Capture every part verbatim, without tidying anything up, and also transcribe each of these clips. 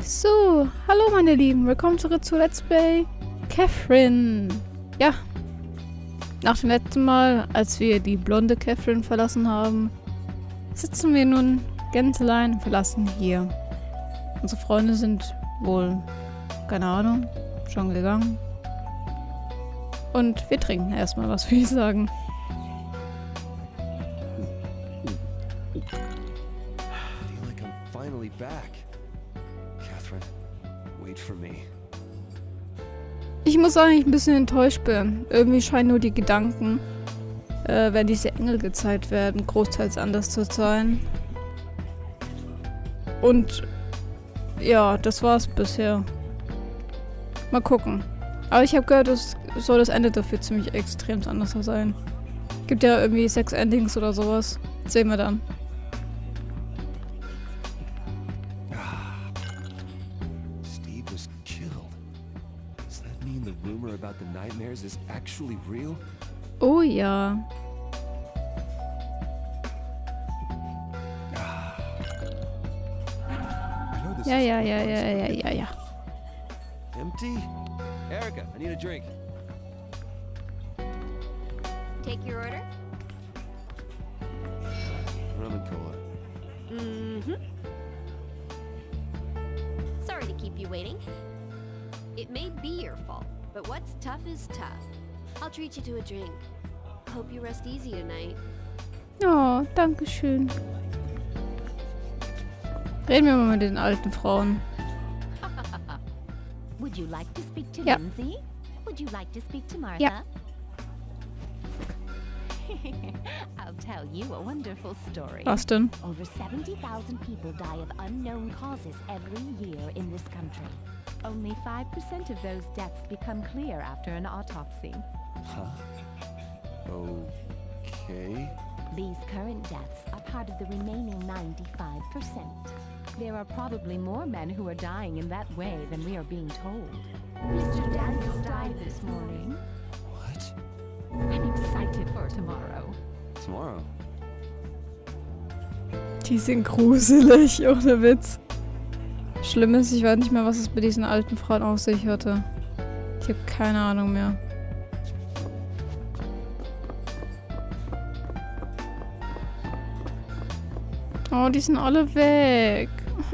So, hallo meine Lieben, willkommen zurück zu Let's Play Catherine. Ja, nach dem letzten Mal, als wir die blonde Catherine verlassen haben, sitzen wir nun ganz allein verlassen hier. Unsere Freunde sind wohl, keine Ahnung, schon gegangen. Und wir trinken erstmal was, würde ich sagen. Ich muss sagen, ich ein bisschen enttäuscht bin. Irgendwie scheinen nur die Gedanken, äh, wenn diese Engel gezeigt werden, großteils anders zu sein. Und ja, das war's bisher. Mal gucken. Aber ich habe gehört, es soll das Ende dafür ziemlich extrem anders sein. Gibt ja irgendwie sechs Endings oder sowas. Sehen wir dann. Oh ja. Ja, ja, ja, ja, ja, ja, ja. Empty? Erica, I need a drink. Take your order. Rum and cola. Mm-hmm. Sorry to keep you waiting. It may be your fault, but what's tough is tough. I'll treat you to a drink. Hope you rest easy tonight. Oh, danke schön. Reden wir mal mit den alten Frauen. Would you like to speak to Ja. Lindsay? Would you like to speak to Martha? Ja. I'll tell you a wonderful story. Was denn? Over seventy thousand people die of unknown causes every year in this country. Only five percent of those deaths become clear after an autopsy. Huh? Okay. These current deaths are part of the remaining ninety-five percent. There are probably more men who are dying in that way than we are being told. Mister Daniels died this morning. What? I'm excited for tomorrow. Tomorrow? Die sind gruselig, ohne Witz. Schlimm ist, ich weiß nicht mehr, was es mit diesen alten Frauen auf sich hatte. Ich habe keine Ahnung mehr. Oh, die sind alle weg.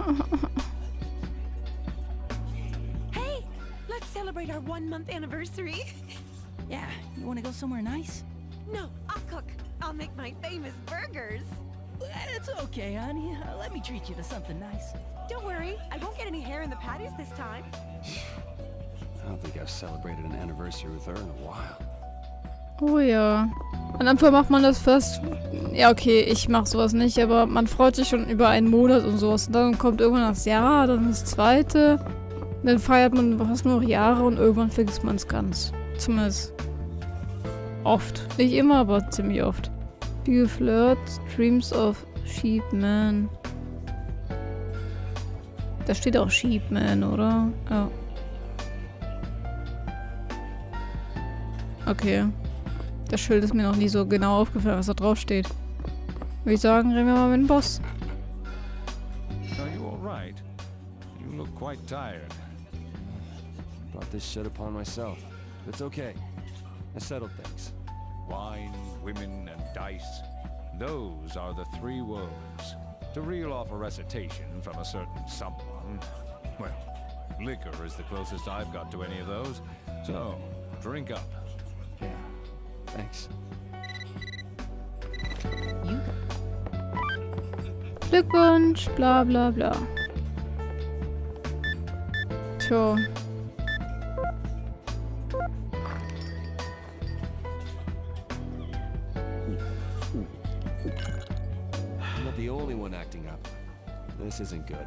Hey, let's celebrate our one month anniversary. Yeah, you want to go somewhere nice? No, I'll cook. I'll make my famous burgers. It's okay, honey. Uh, let me treat you to something nice. Don't worry, I won't get any hair in the patties this time. I don't think I've celebrated an anniversary with her in a while. Oh ja. Am Anfang macht man das fast... Ja, okay, ich mach sowas nicht, aber man freut sich schon über einen Monat und sowas. Und dann kommt irgendwann das Jahr, dann das zweite. Und dann feiert man fast nur noch Jahre und irgendwann vergisst man es ganz. Zumindest oft. Nicht immer, aber ziemlich oft. Do you flirt? Dreams of Sheep Man. Da steht auch Sheep Man, oder? Ja. Okay. Das Schild ist mir noch nie so genau aufgefallen, was da drauf steht. Würde ich sagen, reden wir mal mit dem Boss. Are you all right? You look quite tired. Brought this shit upon myself. It's okay. I settled things. Wine, women, and dice. Those are the three woes. To reel off a recitation from a certain someone. Well, liquor is the closest I've got to any of those. So, drink up. Yeah. Thanks. You Glückwunsch, bla bla bla. Tja. I'm not the only one acting up. This isn't good.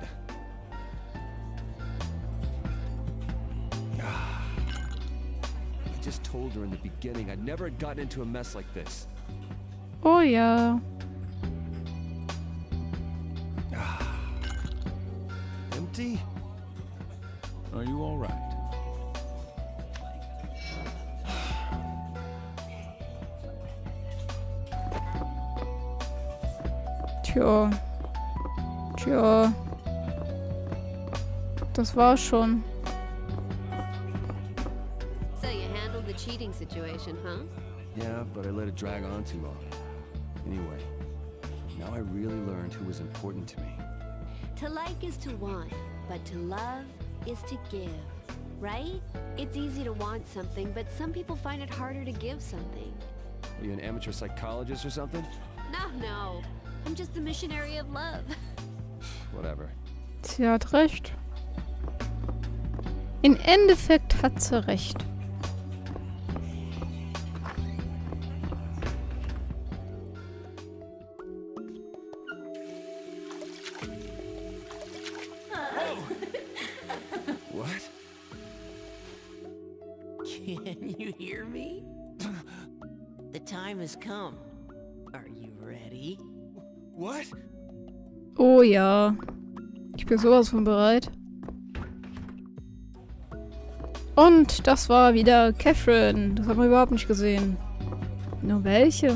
I just told her in the beginning I'd never gotten into a mess like this. Oh ja. Empty? Are you all right? Tja. Tja. Das war schon. So you handled the cheating situation, huh? Yeah, but I let it drag on too long. Anyway, now I really learned who was important to me. To like is to want, but to love is to give, right? It's easy to want something, but some people find it harder to give something. Are you an amateur psychologist or something? No, no. I'm just the missionary of love. Whatever. Sie hat recht. Im Endeffekt hat sie recht. What? Can you hear me? The time has come. Are you ready? What? Oh ja. Ich bin sowas von bereit. Und das war wieder Catherine. Das haben wir überhaupt nicht gesehen. Nur welche?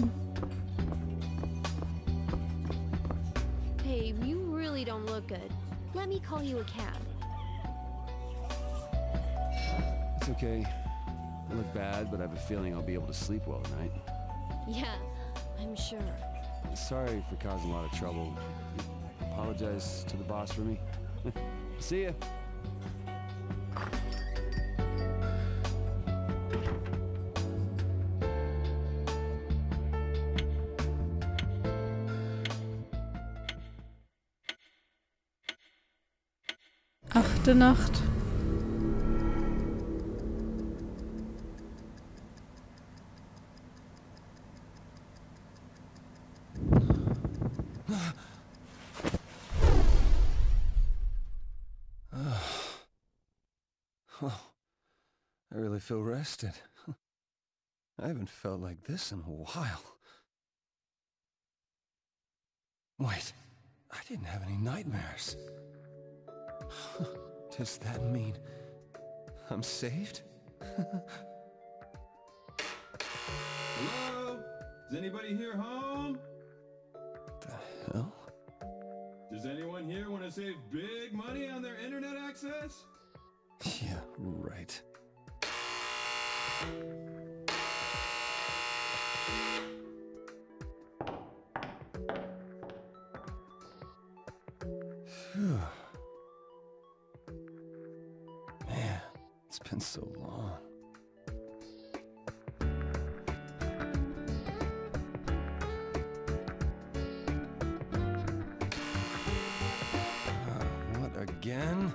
Hey, you really don't look good. Let me call you a cab. It's okay. I look bad, but I have a feeling I'll be able to sleep well tonight. Yeah, I'm sure. Sorry for causing a lot of trouble. Apologize to the boss for me. See ya. Achte Nacht. Oh, I really feel rested. I haven't felt like this in a while. Wait, I didn't have any nightmares. Does that mean I'm saved? Hello? Is anybody here home? The hell? Does anyone here want to save big money on their internet access? Yeah, right. Phew. Man, it's been so long. Uh, what again?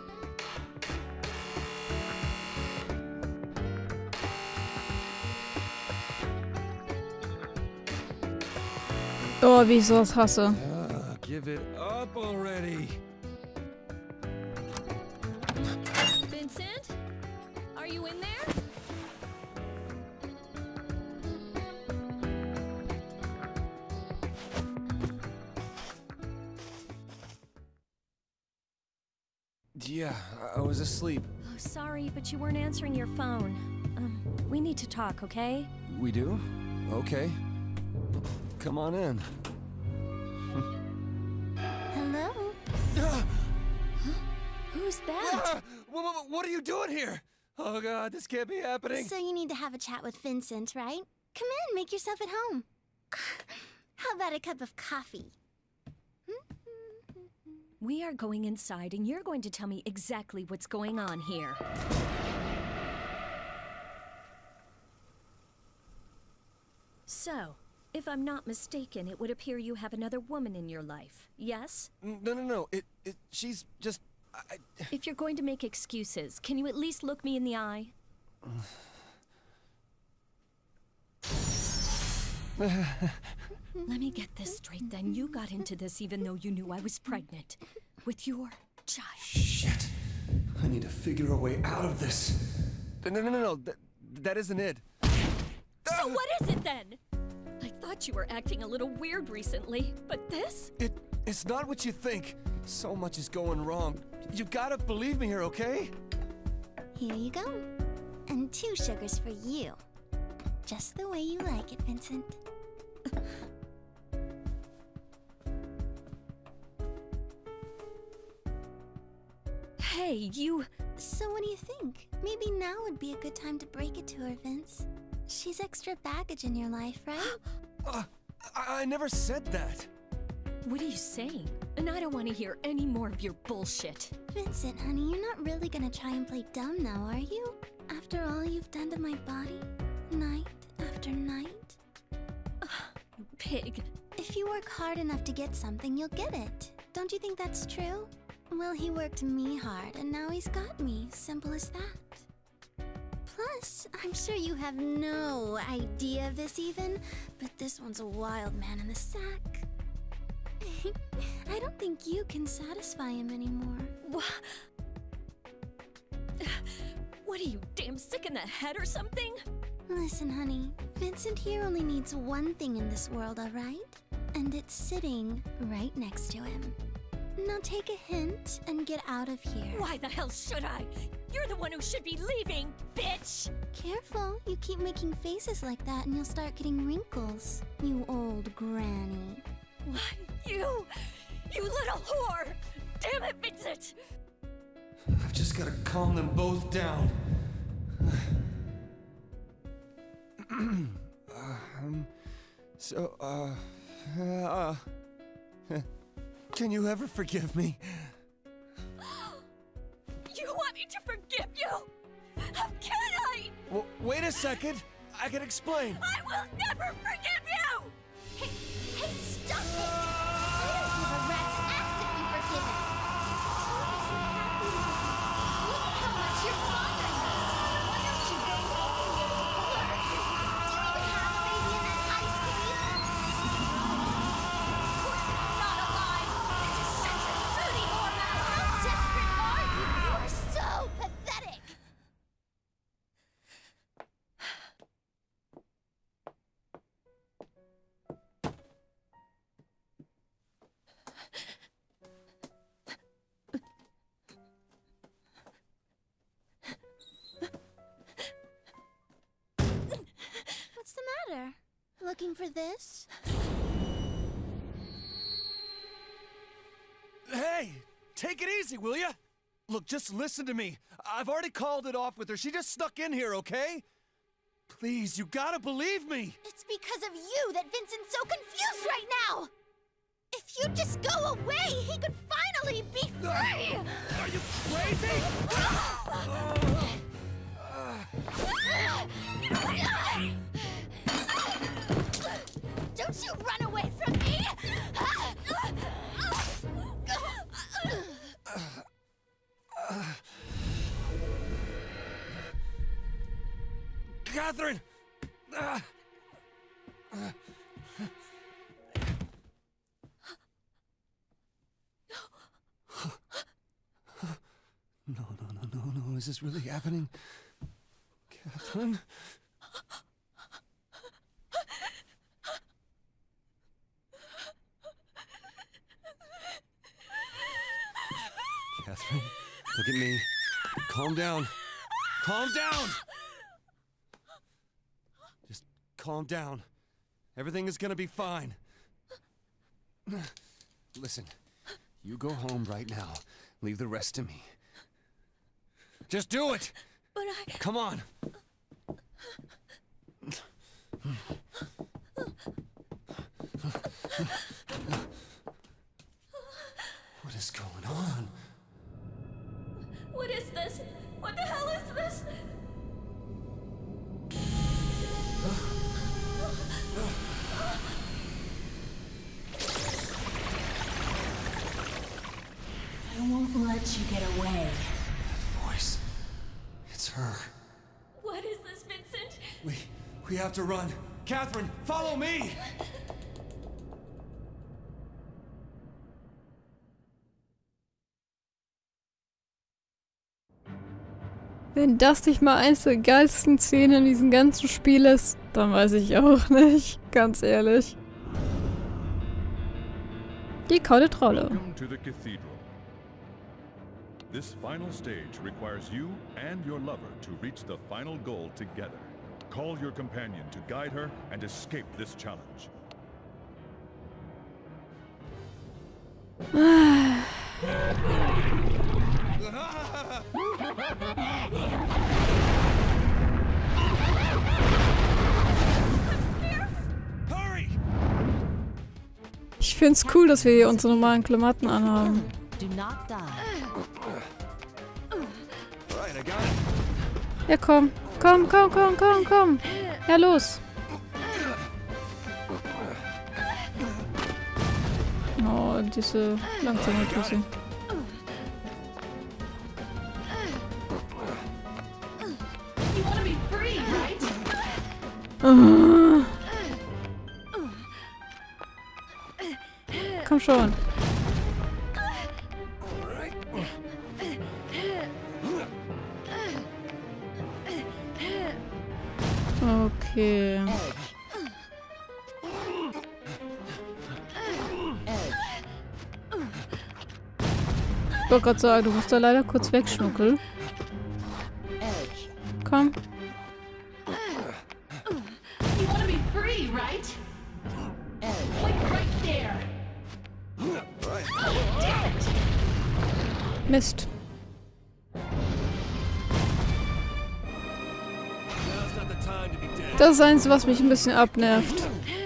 Oh, wie ich sowas hasse. Uh, give it up already. Vincent? Are you in there? Yeah, I was asleep. Oh, sorry, but you weren't answering your phone. Um, we need to talk, okay? We do? Okay. Come on in. Hello? Who's that? Ah! What, what, what are you doing here? Oh god, this can't be happening. So you need to have a chat with Vincent, right? Come in, make yourself at home. How about a cup of coffee? We are going inside, and you're going to tell me exactly what's going on here. So, if I'm not mistaken, it would appear you have another woman in your life, yes? No, no, no. It, it, she's just... I... If you're going to make excuses, can you at least look me in the eye? Let me get this straight then. You got into this even though you knew I was pregnant. With your child. Shit. I need to figure a way out of this. No, no, no, no. That, that isn't it. So what is it then? I thought you were acting a little weird recently, but this? It, it's not what you think. So much is going wrong. You gotta believe me here, okay? Here you go. And two sugars for you. Just the way you like it, Vincent. Hey, you... So what do you think? Maybe now would be a good time to break it to her, Vince. She's extra baggage in your life, right? uh, I, I never said that. What are you saying? And I don't want to hear any more of your bullshit. Vincent, honey, you're not really gonna try and play dumb now, are you? After all you've done to my body, night after night? You pig. If you work hard enough to get something, you'll get it. Don't you think that's true? Well, he worked me hard, and now he's got me. Simple as that. Plus, I'm sure you have no idea of this even, but this one's a wild man in the sack. I don't think you can satisfy him anymore. What? What are you, damn sick in the head or something? Listen, honey, Vincent here only needs one thing in this world, alright? And it's sitting right next to him. Now take a hint and get out of here. Why the hell should I? You're the one who should be leaving, bitch! Careful, you keep making faces like that and you'll start getting wrinkles, you old granny. What? You... you little whore! Damn it, Vincent! I've just gotta calm them both down. um, so, uh, uh, can you ever forgive me? You want me to forgive you? How can I? W wait a second, I can explain. I will never forgive you! Hey, hey, stop it! I don't give a rat's ass if you forgive him. Tom isn't happy with you. Look how much you're bothering us. Why don't you go home and get a flirt? Do you even have a baby in that ice cave? Of course it's not alive. It's just such a fruity hormone. How desperate are you? You are so pathetic. What's the matter? Looking for this? Hey, take it easy, will ya? Look, just listen to me. I've already called it off with her. She just snuck in here, okay? Please, you gotta believe me. It's because of you that Vincent's so confused right now! If you just go away, he could finally be free! Are you crazy? Don't you run away from me! Catherine! Uh, uh, no, no, no, no, no. Is this really happening? Catherine? Catherine, look at me. Calm down. Calm down! Just calm down. Everything is gonna be fine. Listen, you go home right now. Leave the rest to me. Just do it! But I... Come on! What is going on? What is this? What the hell is this? I won't let you get away. That voice. It's her. What is this, Vincent? We... we have to run. Catherine, follow me! Wenn das nicht mal eins der geilsten Szenen in diesem ganzen Spiel ist, dann weiß ich auch nicht. Ganz ehrlich. Die kalte Trolle. Welcome to the cathedral. This final stage requires you and your lover to reach the final goal together. Call your companion to guide her and escape this challenge. find's cool, dass wir hier unsere normalen Klamotten anhaben. Ja, komm. Komm, komm, komm, komm, komm. Ja, los. Oh, diese langsame Tussi. Uh. Komm schon. Okay. Ich wollte gerade sagen, du musst da leider kurz wegschnuckeln. Komm. Mist. Das ist eins, was mich ein bisschen abnervt.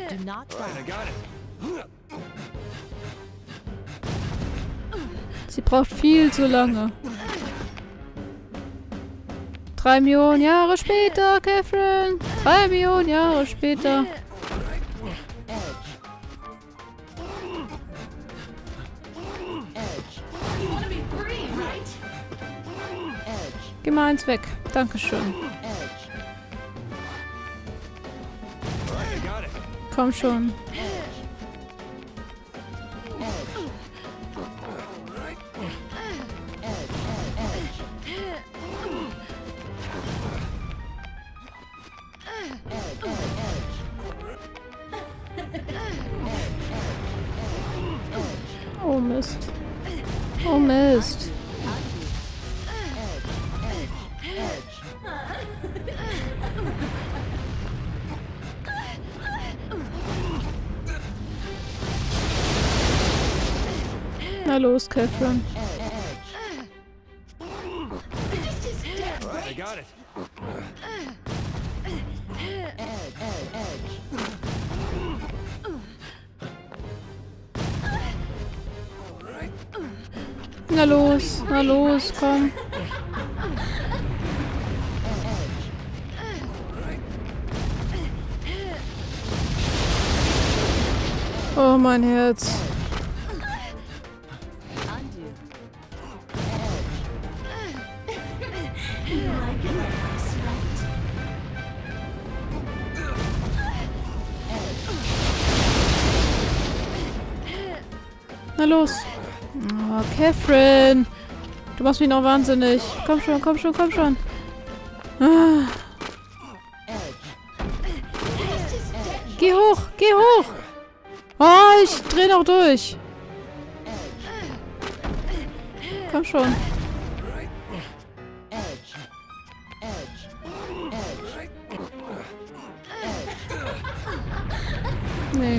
Sie braucht viel zu lange. Drei Millionen Jahre später, Catherine. Drei Millionen Jahre später. Geh mal eins weg. Dankeschön. Komm schon. Oh Mist. Oh Mist. Na los, Catherine. I got it. Na los, na los, komm. Oh, mein Herz. Na los. Oh, Catherine. Du machst mich noch wahnsinnig. Komm schon, komm schon, komm schon. Ah. Geh hoch, geh hoch. Oh, ich dreh noch durch. Komm schon. Nee.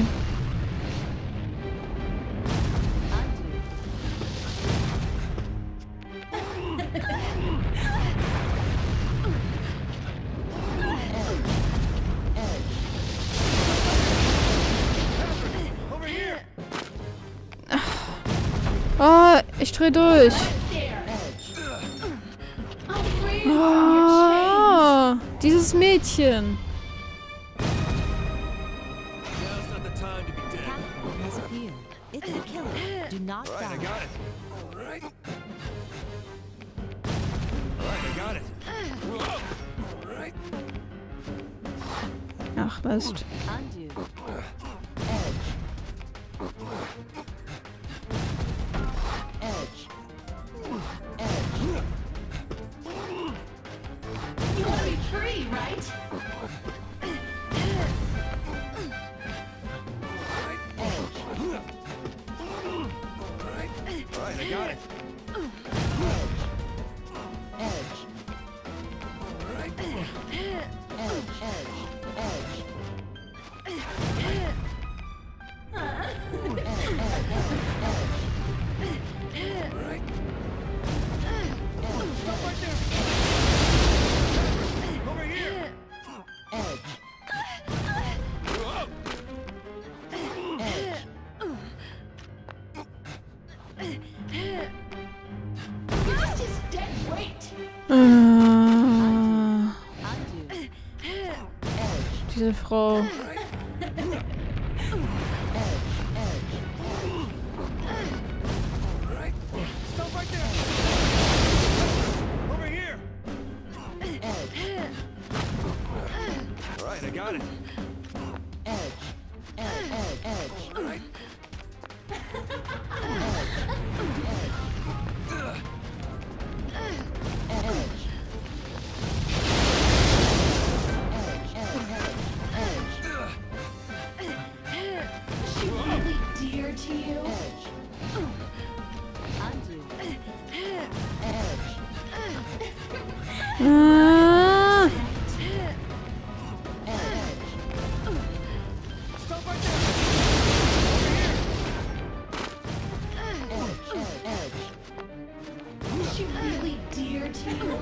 Oh, ich dreh durch. Oh, dieses Mädchen. Ach, Mist. Äh, diese Frau. Alright, I got it. She really dear to you? Ah. Was she really dear to you?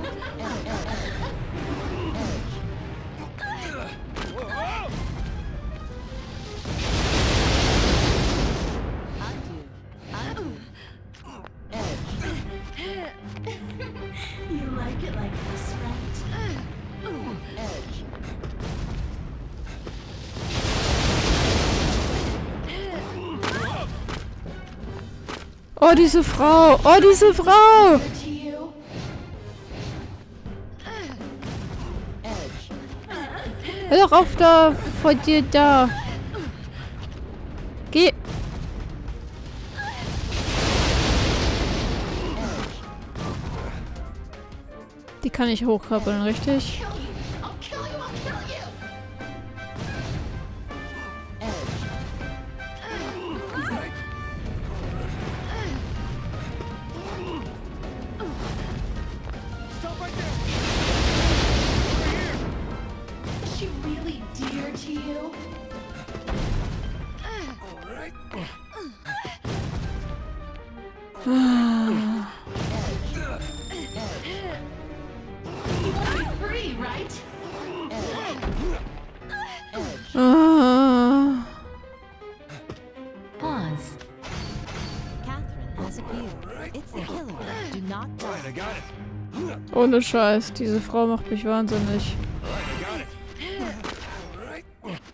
You like it like this, right? Oh, diese Frau! Oh, diese Frau! To you? Hör doch auf da, vor dir da. Geh. Die kann ich hochkrabbeln, richtig? Is she really dear to you? Ah. You want to be free, right? Ah. Pause. Catherine has appeared. It's the killer. Do not die. Alright, I got it. Ohne Scheiß, diese Frau macht mich wahnsinnig. Alright, I got it.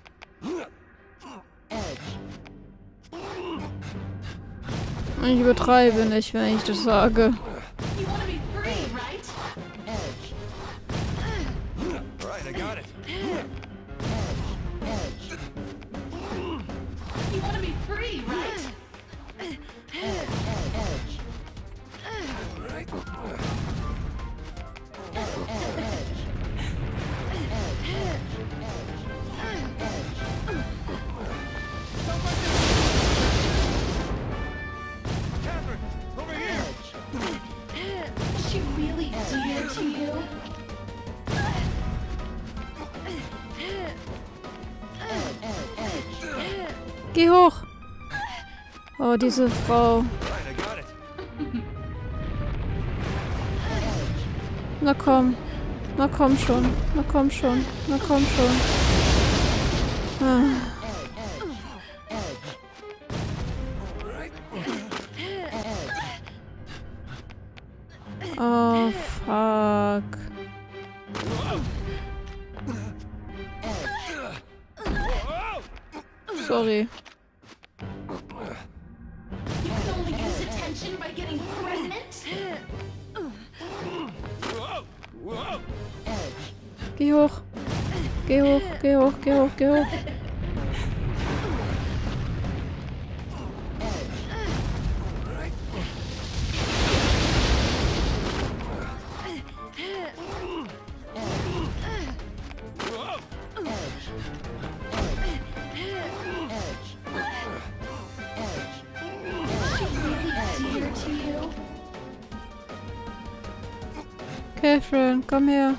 Ich übertreibe nicht, wenn ich das sage. You want to be free, right? Alright, I got it. You want to be free, right? Catherine, over here! Is she really dear to you? Geh hoch! Oh, diese Frau. Alright, I got it. Na komm. Na komm schon. Na komm schon. Na komm schon. Ah. Oh, fuck. Sorry. You can only use attention by getting pregnant? Geh hoch. Geh hoch, geh hoch, geh hoch, geh hoch. Catherine, komm her.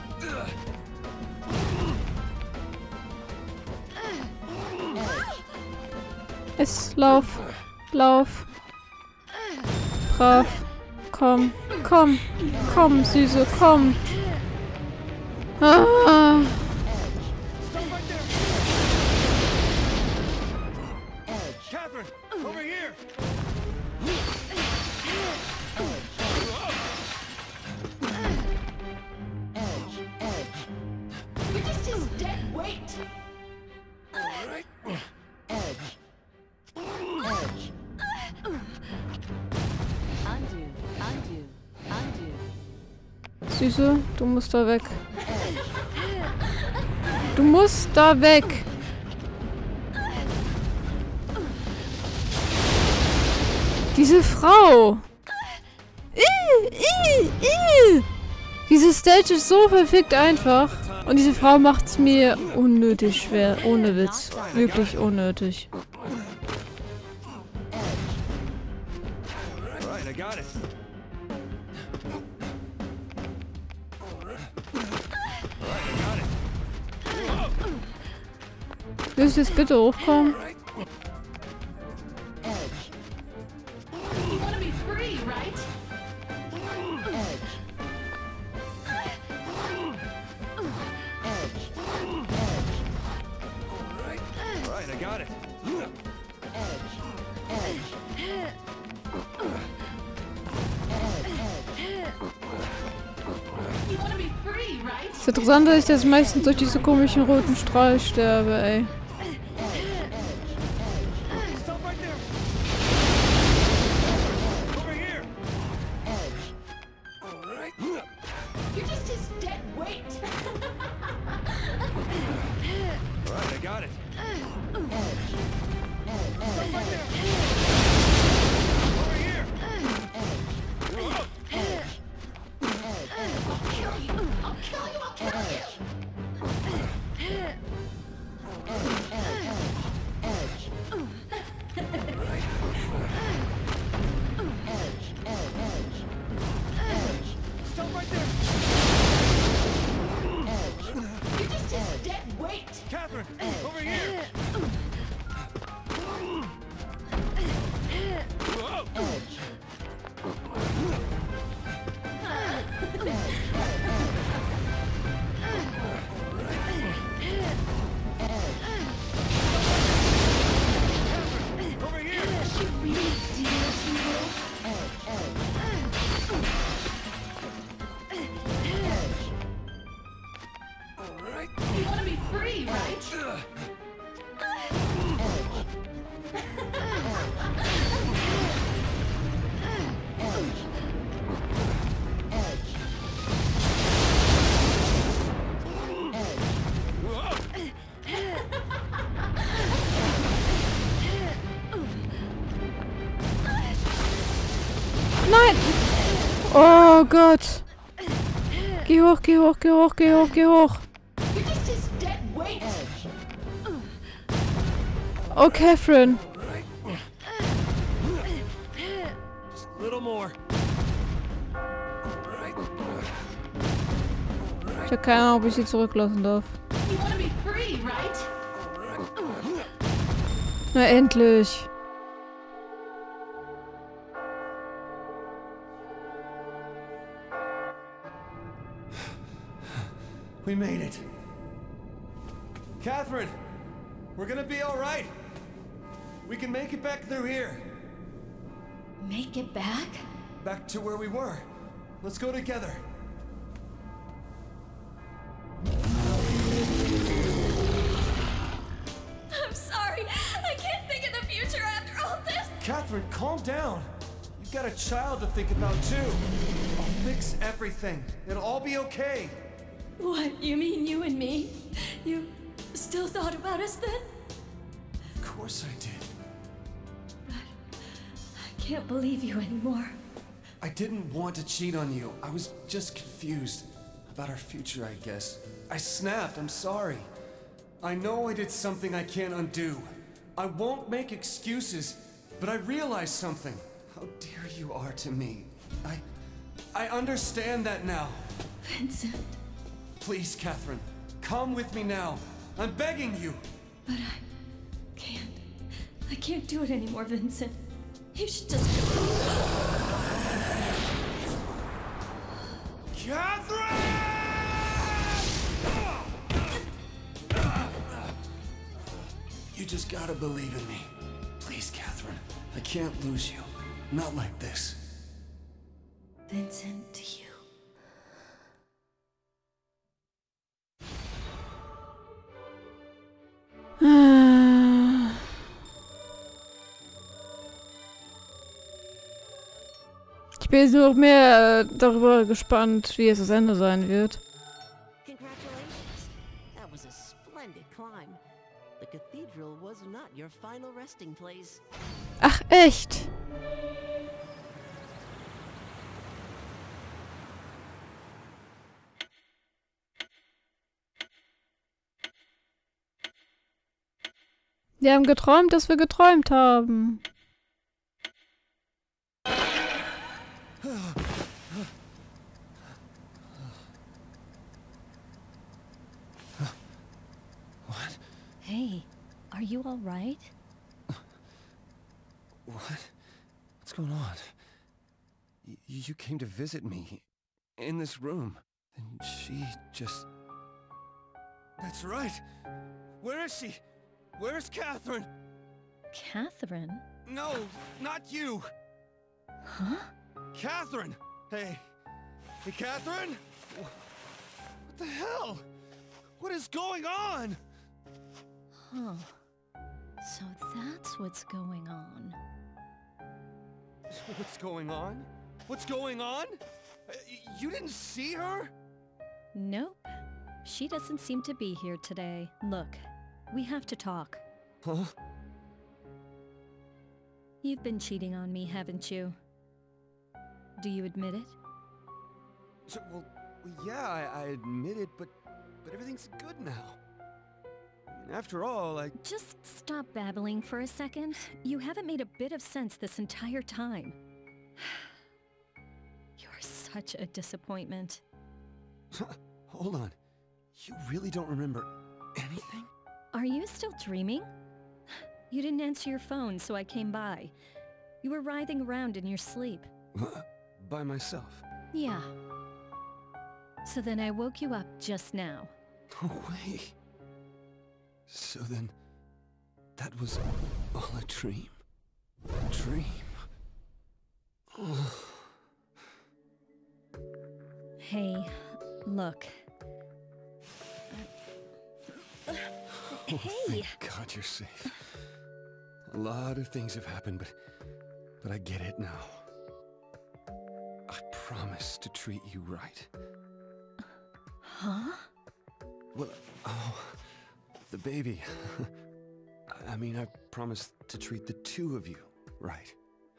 Es, lauf, lauf. Brav. Komm, komm, komm, Süße, komm. Ah. Catherine, over here! Süße, du musst da weg. Du musst da weg. Diese Frau. Ih, ih, ih. Diese Stage ist so verfickt einfach. Und diese Frau macht es mir unnötig schwer. Ohne Witz. Wirklich unnötig. Alright, I got it. Willst du jetzt bitte hochkommen? Das ist interessant, dass ich das meistens durch diese komischen roten Strahl sterbe, ey. Catherine, over here! You want to be free, right? Nein! Oh Gott! Geh hoch, geh hoch, geh hoch, geh hoch, geh hoch! Oh, Catherine! Just a little more. Ich habe keine Ahnung, ob ich sie zurücklassen darf. Na endlich! We made it. Catherine, we're gonna be all right. We can make it back through here. Make it back? Back to where we were. Let's go together. I'm sorry. I can't think of the future after all this. Catherine, calm down. You've got a child to think about too. I'll fix everything. It'll all be okay. What? You mean you and me? You still thought about us then? Of course I did. But I can't believe you anymore. I didn't want to cheat on you. I was just confused about our future, I guess. I snapped. I'm sorry. I know I did something I can't undo. I won't make excuses, but I realized something. How dear you are to me. I... I understand that now. Vincent. Please, Catherine, come with me now. I'm begging you. But I can't. I can't do it anymore, Vincent. You should just... Catherine! You just gotta believe in me. Please, Catherine. I can't lose you. Not like this. Vincent, to you. Ich bin jetzt nur noch mehr äh, darüber gespannt, wie es das Ende sein wird. Congratulations. That was a splendid climb. The cathedral was not your final resting place. Ach, echt? Wir haben geträumt, dass wir geträumt haben. What? Hey, are you all right? What? What's going on? Y you came to visit me in this room, and she just... That's right! Where is she? Where's Catherine? Catherine? No, not you! Huh? Catherine! Hey. Hey, Catherine? What the hell? What is going on? Huh. So that's what's going on. What's going on? What's going on? You didn't see her? Nope. She doesn't seem to be here today. Look, we have to talk. Huh? You've been cheating on me, haven't you? Do you admit it? So, well, yeah, I, I admit it, but but everything's good now. I mean, after all, I... Just stop babbling for a second. You haven't made a bit of sense this entire time. You're such a disappointment. Hold on. You really don't remember anything? Are you still dreaming? You didn't answer your phone, so I came by. You were writhing around in your sleep. By myself? Yeah. So then I woke you up just now. No way. So then, that was all a dream? A dream? Oh. Hey, look. Uh, Oh, hey! thank God you're safe. A lot of things have happened, but... but I get it now. I promise to treat you right. Huh? Well, oh... the baby. I mean, I promised to treat the two of you right.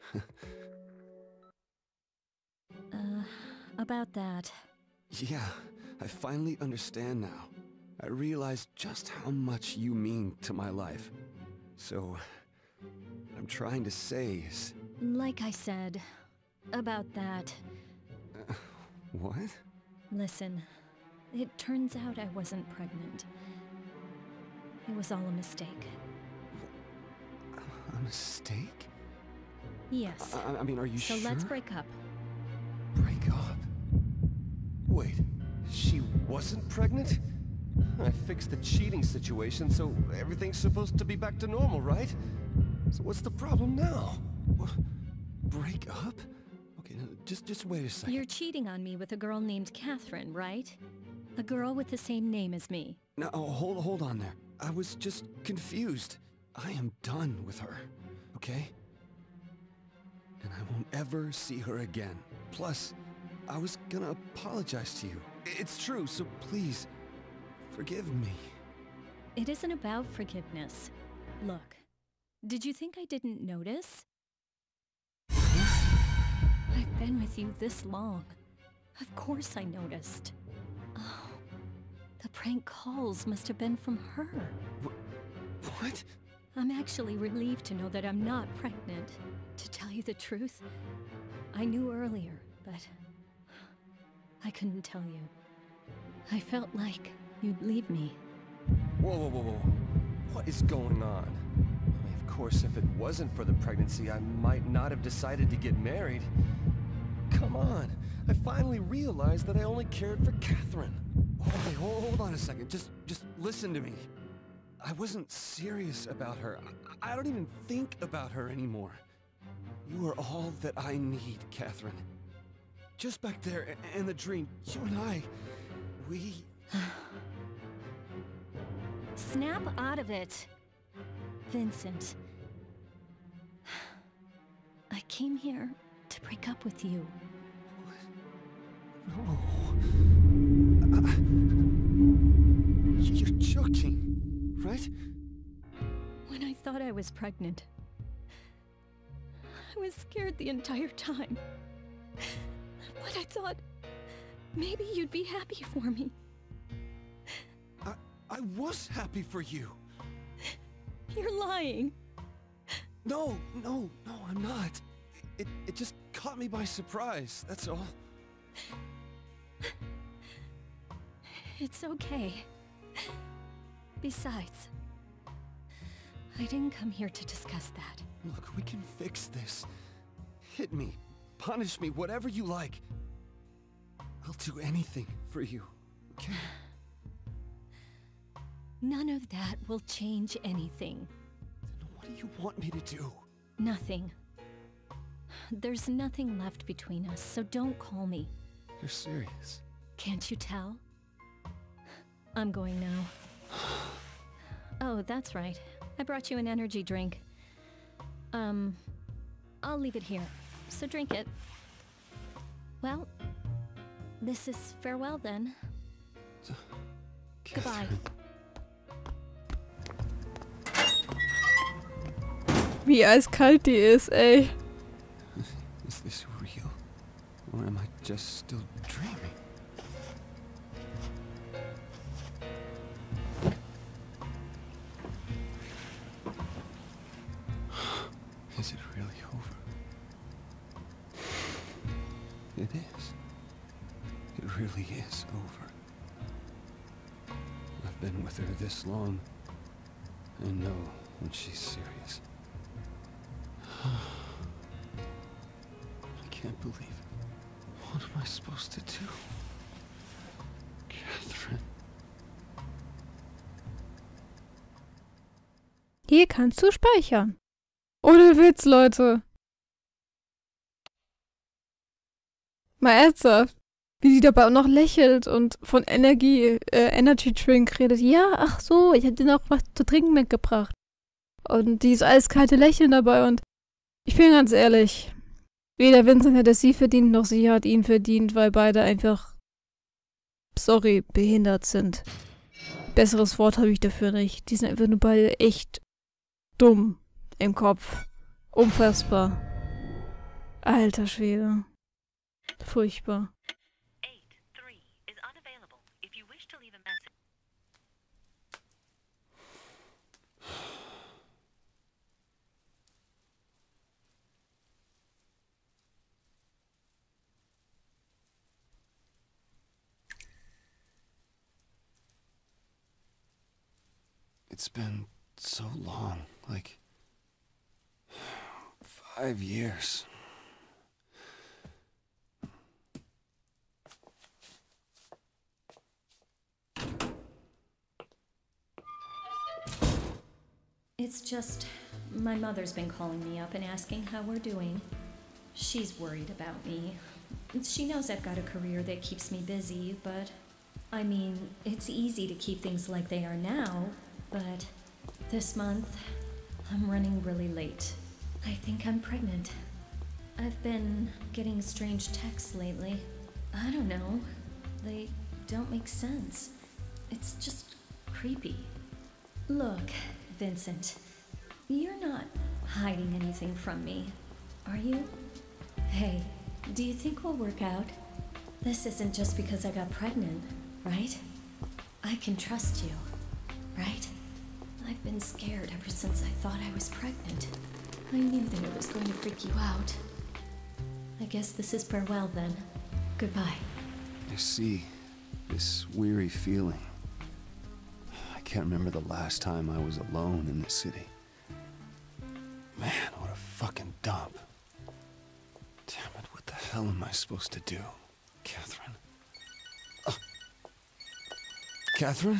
uh, about that. Yeah, I finally understand now. I realize just how much you mean to my life. So, what I'm trying to say is... Like I said, about that. Uh, what? Listen, it turns out I wasn't pregnant. It was all a mistake. A mistake? Yes. I, I mean, are you so sure? So let's break up. Break up? Wait, she wasn't pregnant? I fixed the cheating situation, so everything's supposed to be back to normal, right? So what's the problem now? What? Break up? Okay, no, just just wait a second. You're cheating on me with a girl named Catherine, right? A girl with the same name as me. No, oh, hold hold on there. I was just confused. I am done with her, okay? And I won't ever see her again. Plus, I was gonna apologize to you. It's true, so please, forgive me. It isn't about forgiveness. Look, did you think I didn't notice? I've been with you this long. Of course I noticed. Oh, the prank calls must have been from her. Wh- what? I'm actually relieved to know that I'm not pregnant. To tell you the truth, I knew earlier, but I couldn't tell you. I felt like you'd leave me. Whoa, whoa, whoa, whoa. What is going on? I mean, of course, if it wasn't for the pregnancy, I might not have decided to get married. Come on. I finally realized that I only cared for Catherine. Okay, hold, hold on a second. Just, just listen to me. I wasn't serious about her. I, I don't even think about her anymore. You are all that I need, Catherine. Just back there in the dream, you and I, we... Snap out of it. Vincent. I came here to break up with you. No. Uh, you're joking, right? When I thought I was pregnant, I was scared the entire time. But I thought maybe you'd be happy for me. I, I was happy for you. You're lying. No, no, no, I'm not. It, it just caught me by surprise, that's all. It's okay. Besides, I didn't come here to discuss that. Look, we can fix this. Hit me, punish me, whatever you like. I'll do anything for you, okay? None of that will change anything. Then what do you want me to do? Nothing. There's nothing left between us, so don't call me. You're serious? Can't you tell? I'm going now. Oh, that's right. I brought you an energy drink. Um, I'll leave it here, so drink it. Well, this is farewell then. Goodbye. Wie eiskalt die ist, ey. Is this real? Or am I just still dreaming? Is it really over? It is. It really is over. I've been with her this long. I know when she's serious. I can't believe it. What am I supposed to do? Catherine. Hier kannst du speichern. Ohne Witz, Leute. Mal ernsthaft. Wie die dabei auch noch lächelt und von Energie, äh, Energy Drink redet. Ja, ach so, ich hab dir noch was zu trinken mitgebracht. Und dieses eiskalte Lächeln dabei und ich bin ganz ehrlich, weder Vincent hätte sie verdient, noch sie hat ihn verdient, weil beide einfach, sorry, behindert sind. Besseres Wort habe ich dafür nicht. Die sind einfach nur beide echt dumm im Kopf. Unfassbar. Alter Schwede. Furchtbar. It's been so long, like five years. It's just, my mother's been calling me up and asking how we're doing. She's worried about me. She knows I've got a career that keeps me busy, but I mean, it's easy to keep things like they are now. But this month, I'm running really late. I think I'm pregnant. I've been getting strange texts lately. I don't know. They don't make sense. It's just creepy. Look, Vincent, you're not hiding anything from me, are you? Hey, do you think we'll work out? This isn't just because I got pregnant, right? I can trust you, right? I've been scared ever since I thought I was pregnant. I knew that it was going to freak you out. I guess this is farewell then. Goodbye. I see this weary feeling. I can't remember the last time I was alone in the city. Man, what a fucking dump. Damn it, what the hell am I supposed to do? Catherine? Uh, Catherine?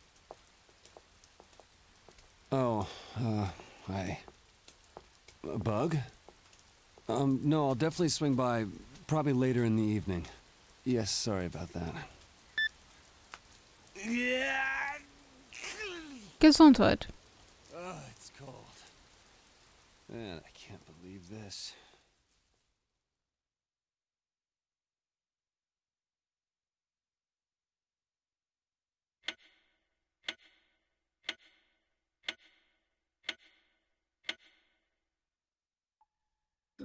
Oh, uh, hi. A bug? Um, no, I'll definitely swing by, probably later in the evening. Yes, sorry about that. Gesundheit. Oh, it's cold. Man, I can't believe this.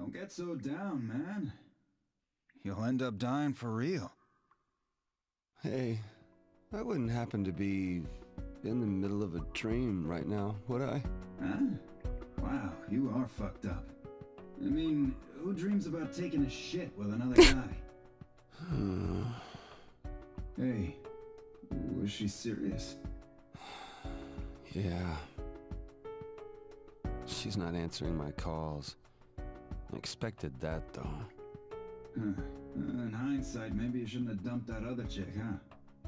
Don't get so down, man. You'll end up dying for real. Hey, I wouldn't happen to be in the middle of a dream right now, would I? Huh? Wow, you are fucked up. I mean, who dreams about taking a shit with another guy? Hey, was she serious? Yeah. She's not answering my calls. I expected that, though. Huh. In hindsight, maybe you shouldn't have dumped that other chick, huh?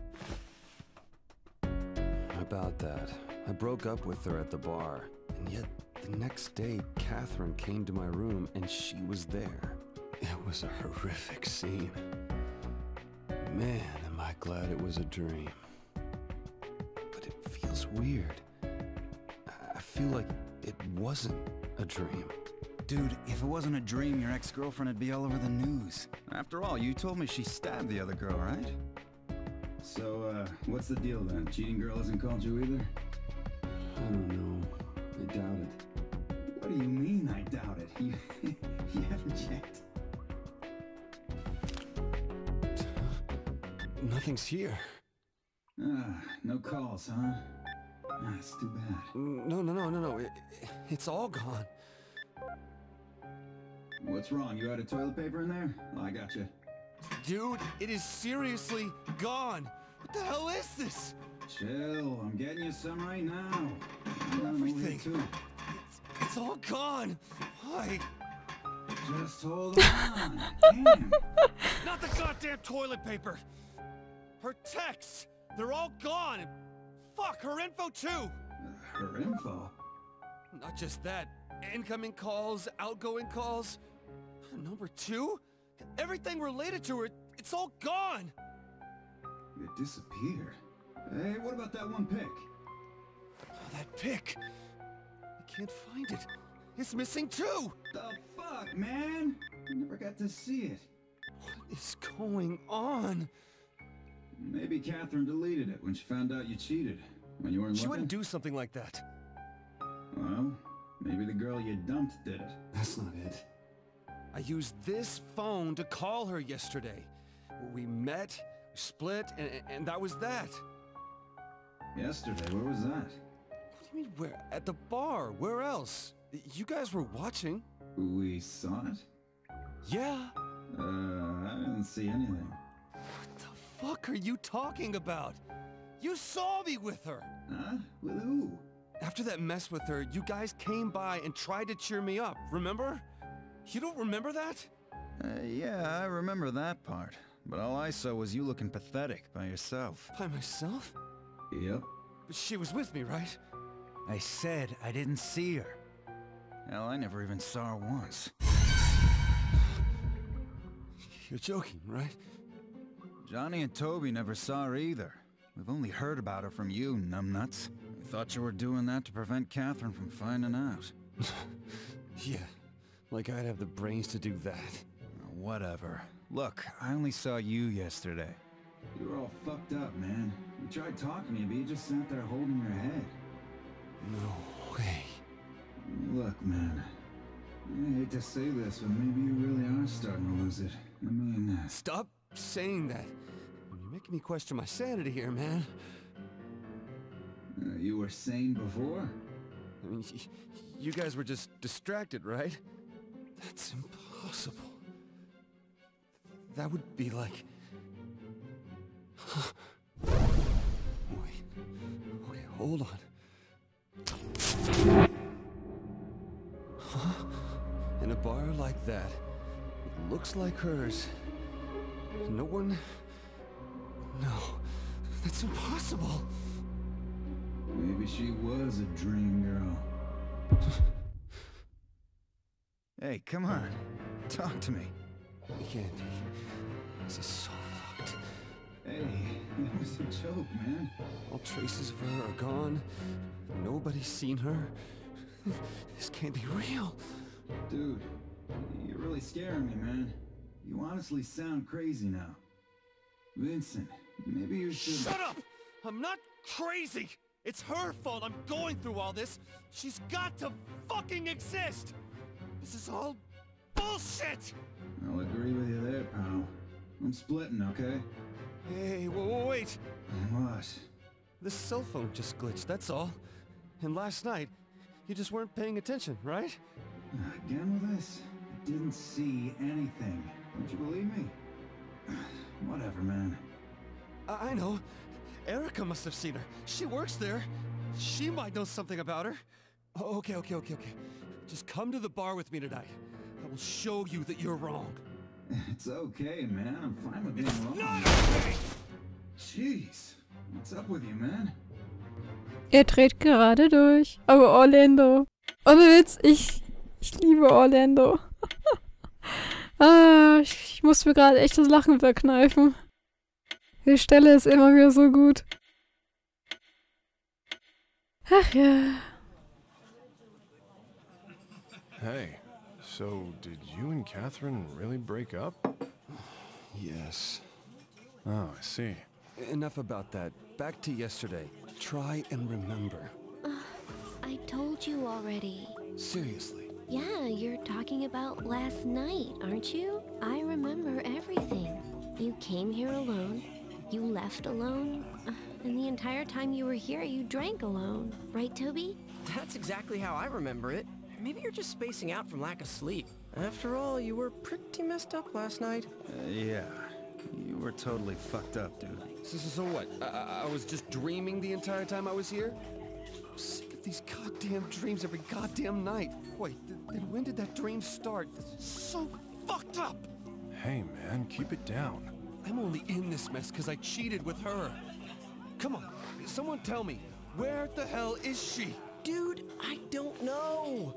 About that. I broke up with her at the bar, and yet the next day, Catherine came to my room and she was there. It was a horrific scene. Man, am I glad it was a dream. But it feels weird. I feel like it wasn't a dream. Dude, if it wasn't a dream, your ex-girlfriend would be all over the news. After all, you told me she stabbed the other girl, right? So, uh, what's the deal then? Cheating girl hasn't called you either? I don't know. I doubt it. What do you mean, I doubt it? You, you haven't checked. Nothing's here. Ah, no calls, huh? Ah, it's too bad. No, no, no, no, no. It, it's all gone. What's wrong? You out of toilet paper in there? Oh, I got you. Dude, it is seriously gone. What the hell is this? Chill. I'm getting you some right now. Everything. It's, it's all gone. Why? Just hold on. Damn. Not the goddamn toilet paper. Her texts. They're all gone. Fuck, her info too. Uh, her info? Not just that. Incoming calls, outgoing calls. Number two? Everything related to her, it's all gone. It disappeared. Hey, what about that one pic? Oh, that pic. I can't find it. It's missing too. The fuck, man? I never got to see it. What is going on? Maybe Catherine deleted it when she found out you cheated. When you weren't She looking? wouldn't do something like that. Well, maybe the girl you dumped did it. That's not it. I used this phone to call her yesterday. We met, we split, and, and that was that. Yesterday? Where was that? What do you mean, where? At the bar. Where else? You guys were watching. We saw it? Yeah. Uh, I didn't see anything. What the fuck are you talking about? You saw me with her. Huh? With who? After that mess with her, you guys came by and tried to cheer me up, remember? You don't remember that? Uh, yeah, I remember that part. But all I saw was you looking pathetic by yourself. By myself? Yep. But she was with me, right? I said I didn't see her. Hell, I never even saw her once. You're joking, right? Johnny and Toby never saw her either. We've only heard about her from you, numbnuts. We thought you were doing that to prevent Catherine from finding out. Yeah, like I'd have the brains to do that. Whatever. Look, I only saw you yesterday. You were all fucked up, man. We tried talking to you, but you just sat there holding your head. No way. Look, man. I hate to say this, but maybe you really are starting to lose it. I mean... Uh, Stop saying that. You're making me question my sanity here, man. Uh, you were sane before? I mean, you guys were just distracted, right? That's impossible. That would be like... Wait. Okay, hold on. Huh? In a bar like that, it looks like hers. No one... No, that's impossible. Maybe she was a dream girl. Hey, come on. Talk to me. I can't. This is so fucked. Hey, it was a joke, man. All traces of her are gone. Nobody's seen her. This can't be real. Dude, you're really scaring me, man. You honestly sound crazy now. Vincent, maybe you should... Shut up! I'm not crazy! It's her fault I'm going through all this. She's got to fucking exist! This is all bullshit! I'll agree with you there, pal. I'm splitting, okay? Hey, whoa, wait! What? The cell phone just glitched, that's all. And last night, you just weren't paying attention, right? Again with this? I didn't see anything. Don't you believe me? Whatever, man. I, I know. Erica must have seen her. She works there. She might know something about her. Oh, okay, okay, okay, okay. Just come to the bar with me tonight. I will show you that you're wrong. It's okay, man. I'm fine with being It's wrong. not okay! Jeez. What's up with you, man? Er dreht gerade durch. Aber Orlando. Ohne Witz, ich, ich liebe Orlando. ah, ich, ich muss mir gerade echt das Lachen verkneifen. Die Stelle ist immer wieder so gut. Ach ja. Hey, so did you and Catherine really break up? Yes. Oh, I see. Enough about that. Back to yesterday. Try and remember. Uh, I told you already. Seriously. Yeah, you're talking about last night, aren't you? I remember everything. You came here alone. You left alone. Uh, and the entire time you were here, you drank alone. Right, Toby? That's exactly how I remember it. Maybe you're just spacing out from lack of sleep. After all, you were pretty messed up last night. Uh, yeah. You were totally fucked up, dude. So, so, so what? I, I was just dreaming the entire time I was here? I'm sick of these goddamn dreams every goddamn night. Wait, th then when did that dream start? This is so fucked up! Hey, man, keep it down. I'm only in this mess because I cheated with her. Come on, someone tell me, where the hell is she? Dude, I don't know.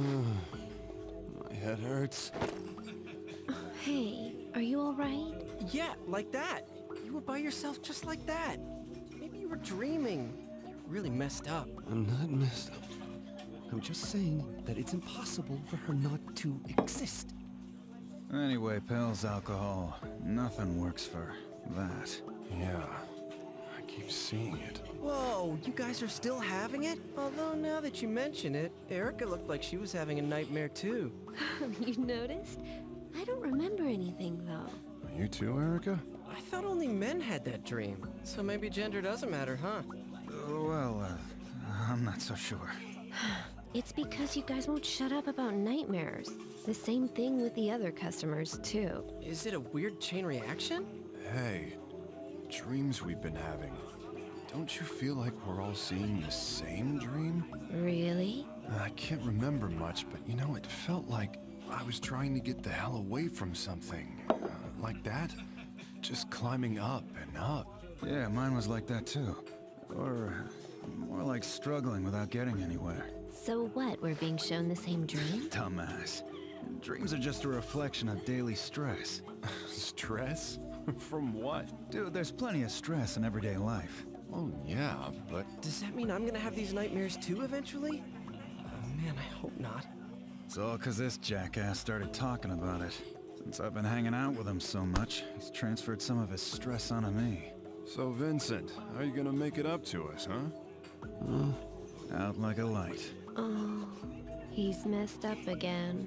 My head hurts. Hey, are you alright? Yeah, like that. You were by yourself just like that. Maybe you were dreaming. You're really messed up. I'm not messed up. I'm just saying that it's impossible for her not to exist. Anyway, pills, alcohol. Nothing works for that. Yeah, I keep seeing it. Whoa, you guys are still having it? Although now that you mention it, Erica looked like she was having a nightmare too. You noticed? I don't remember anything though. You too, Erica? I thought only men had that dream. So maybe gender doesn't matter, huh? Uh, well, uh, I'm not so sure. It's because you guys won't shut up about nightmares. The same thing with the other customers, too. Is it a weird chain reaction? Hey, dreams we've been having. Don't you feel like we're all seeing the same dream? Really? I can't remember much, but you know, it felt like I was trying to get the hell away from something. Uh, like that. Just climbing up and up. Yeah, mine was like that too. Or more like struggling without getting anywhere. So what, we're being shown the same dream? Dumbass. Dreams are just a reflection of daily stress. Stress? From what? Dude, there's plenty of stress in everyday life. Oh yeah, but... Does that mean I'm gonna have these nightmares too eventually? Oh man, I hope not. It's all cause this jackass started talking about it. Since I've been hanging out with him so much, he's transferred some of his stress onto me. So Vincent, how are you gonna make it up to us, huh? Uh, out like a light. Oh, he's messed up again.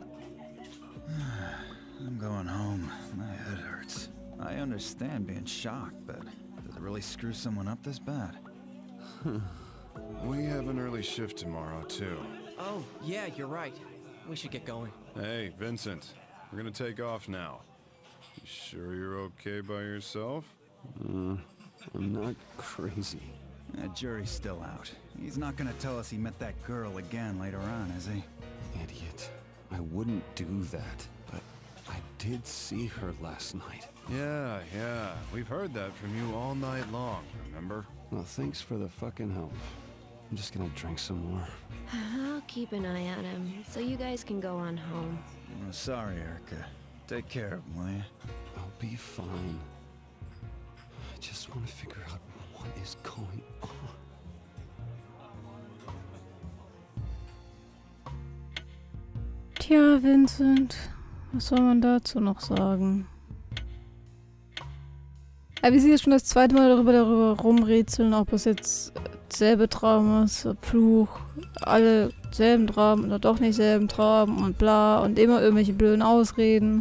I'm going home. My head hurts. I understand being shocked, but does it really screw someone up this bad? We have an early shift tomorrow, too. Oh, yeah, you're right. We should get going. Hey, Vincent. We're gonna take off now. You sure you're okay by yourself? Uh, I'm not crazy. That jury's still out. He's not gonna tell us he met that girl again later on, is he? Idiot. I wouldn't do that, but I did see her last night. Yeah, yeah. We've heard that from you all night long, remember? Well, thanks for the fucking help. I'm just gonna drink some more. I'll keep an eye on him, so you guys can go on home. I'm sorry, Erica. Take care of him, will you? I'll be fine. I just want to figure out what is going on. Tja, Vincent, was soll man dazu noch sagen? Aber wir sind jetzt schon das zweite Mal darüber, darüber rumrätseln, ob es jetzt selbe Traum ist, Fluch, alle selben Traum oder doch nicht selben Traum und bla und immer irgendwelche blöden Ausreden.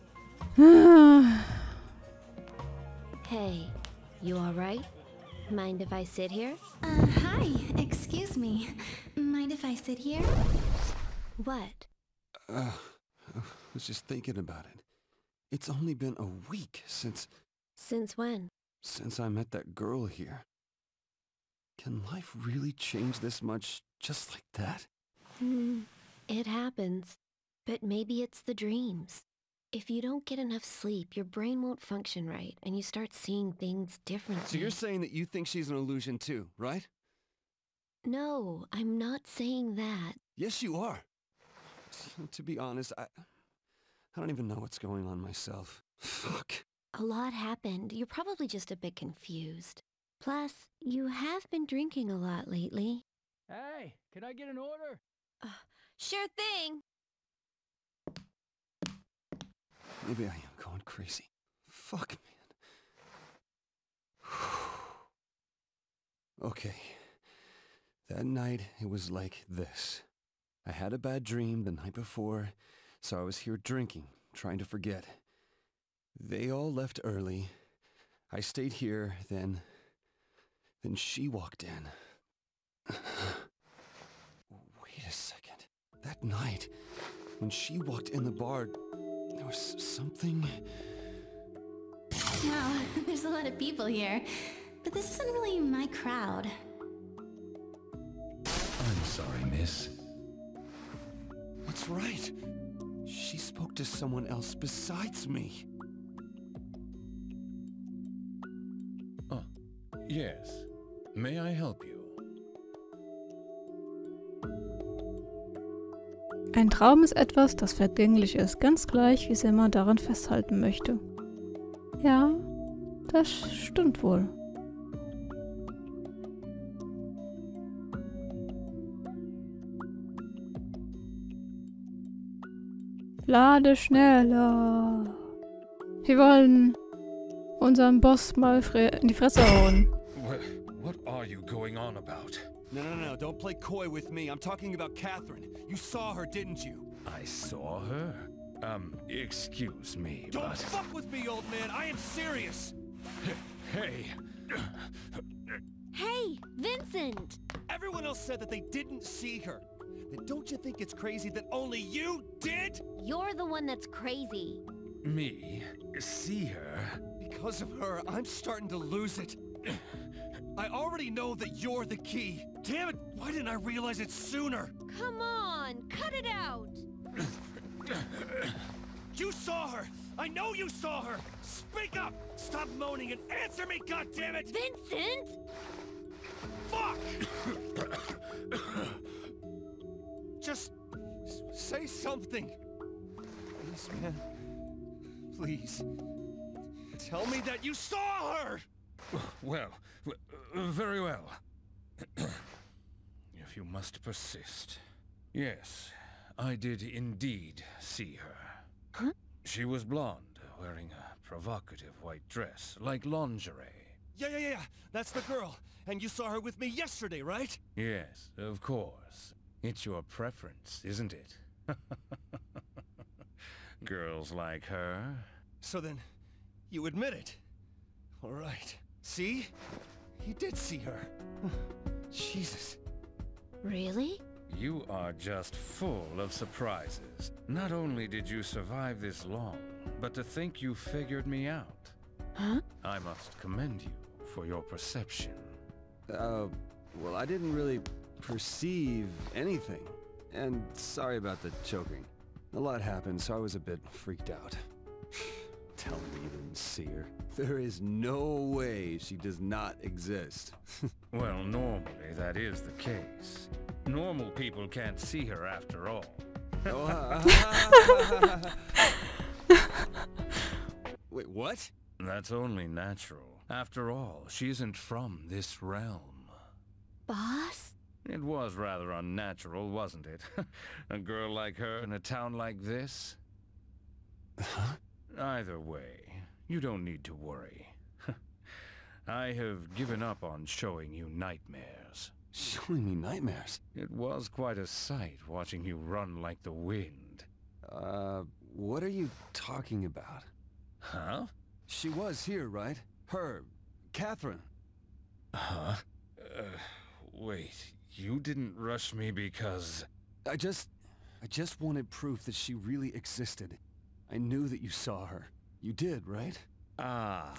Hey, you alright? Mind if I sit here? Uh, hi. Excuse me. Mind if I sit here? What? Uh, I was just thinking about it. It's only been a week since... Since when? Since I met that girl here. Can life really change this much just like that? Hmm, it happens. But maybe it's the dreams. If you don't get enough sleep, your brain won't function right, and you start seeing things differently. So you're saying that you think she's an illusion too, right? No, I'm not saying that. Yes, you are. To be honest, I... I don't even know what's going on myself. Fuck. A lot happened. You're probably just a bit confused. Plus, you have been drinking a lot lately. Hey, can I get an order? Uh, sure thing. Maybe I am going crazy. Fuck, man. Okay. That night, it was like this. I had a bad dream the night before, so I was here drinking, trying to forget. They all left early. I stayed here, then... Then she walked in. Wait a second. That night, when she walked in the bar, there was something... Wow, there's a lot of people here. But this isn't really my crowd. I'm sorry, miss. What's right? She spoke to someone else besides me. Oh, yes. May I help you? Ein Traum ist etwas, das vergänglich ist, ganz gleich, wie sehr man daran festhalten möchte. Ja, das stimmt wohl. Lade schneller. Wir wollen unseren Boss mal in die Fresse hauen. What, what are you going on about? No, no, no, don't play coy with me. I'm talking about Catherine. You saw her, didn't you? I saw her? Um, excuse me, Don't but... fuck with me, old man. I am serious. Hey. Hey, Vincent! Everyone else said that they didn't see her. Then don't you think it's crazy that only you did? You're the one that's crazy. Me? See her? Because of her, I'm starting to lose it. I already know that you're the key. Damn it, why didn't I realize it sooner? Come on, cut it out! You saw her! I know you saw her! Speak up! Stop moaning and answer me, goddammit! Vincent! Fuck! Just say something. Please, man. Please. Tell me that you saw her! Well, very well. If you must persist. Yes, I did indeed see her. Huh? She was blonde, wearing a provocative white dress, like lingerie. Yeah, yeah, yeah, that's the girl. And you saw her with me yesterday, right? Yes, of course. It's your preference, isn't it? Girls like her. So then, you admit it. All right. See? He did see her. Jesus. Really? You are just full of surprises. Not only did you survive this long, but to think you figured me out. Huh? I must commend you for your perception. Uh, well, I didn't really perceive anything. And sorry about the choking. A lot happened, so I was a bit freaked out. Tell me you didn't see her. There is no way she does not exist. Well, normally that is the case. Normal people can't see her after all. Wait, what? That's only natural. After all, she isn't from this realm. Boss? It was rather unnatural, wasn't it? A girl like her in a town like this? Huh? Either way, you don't need to worry. I have given up on showing you nightmares. showing me nightmares. It was quite a sight watching you run like the wind. Uh, what are you talking about? Huh? She was here, right? Her, Catherine. Huh? Uh, wait, you didn't rush me because... I just... I just wanted proof that she really existed. I knew that you saw her. You did, right? Ah.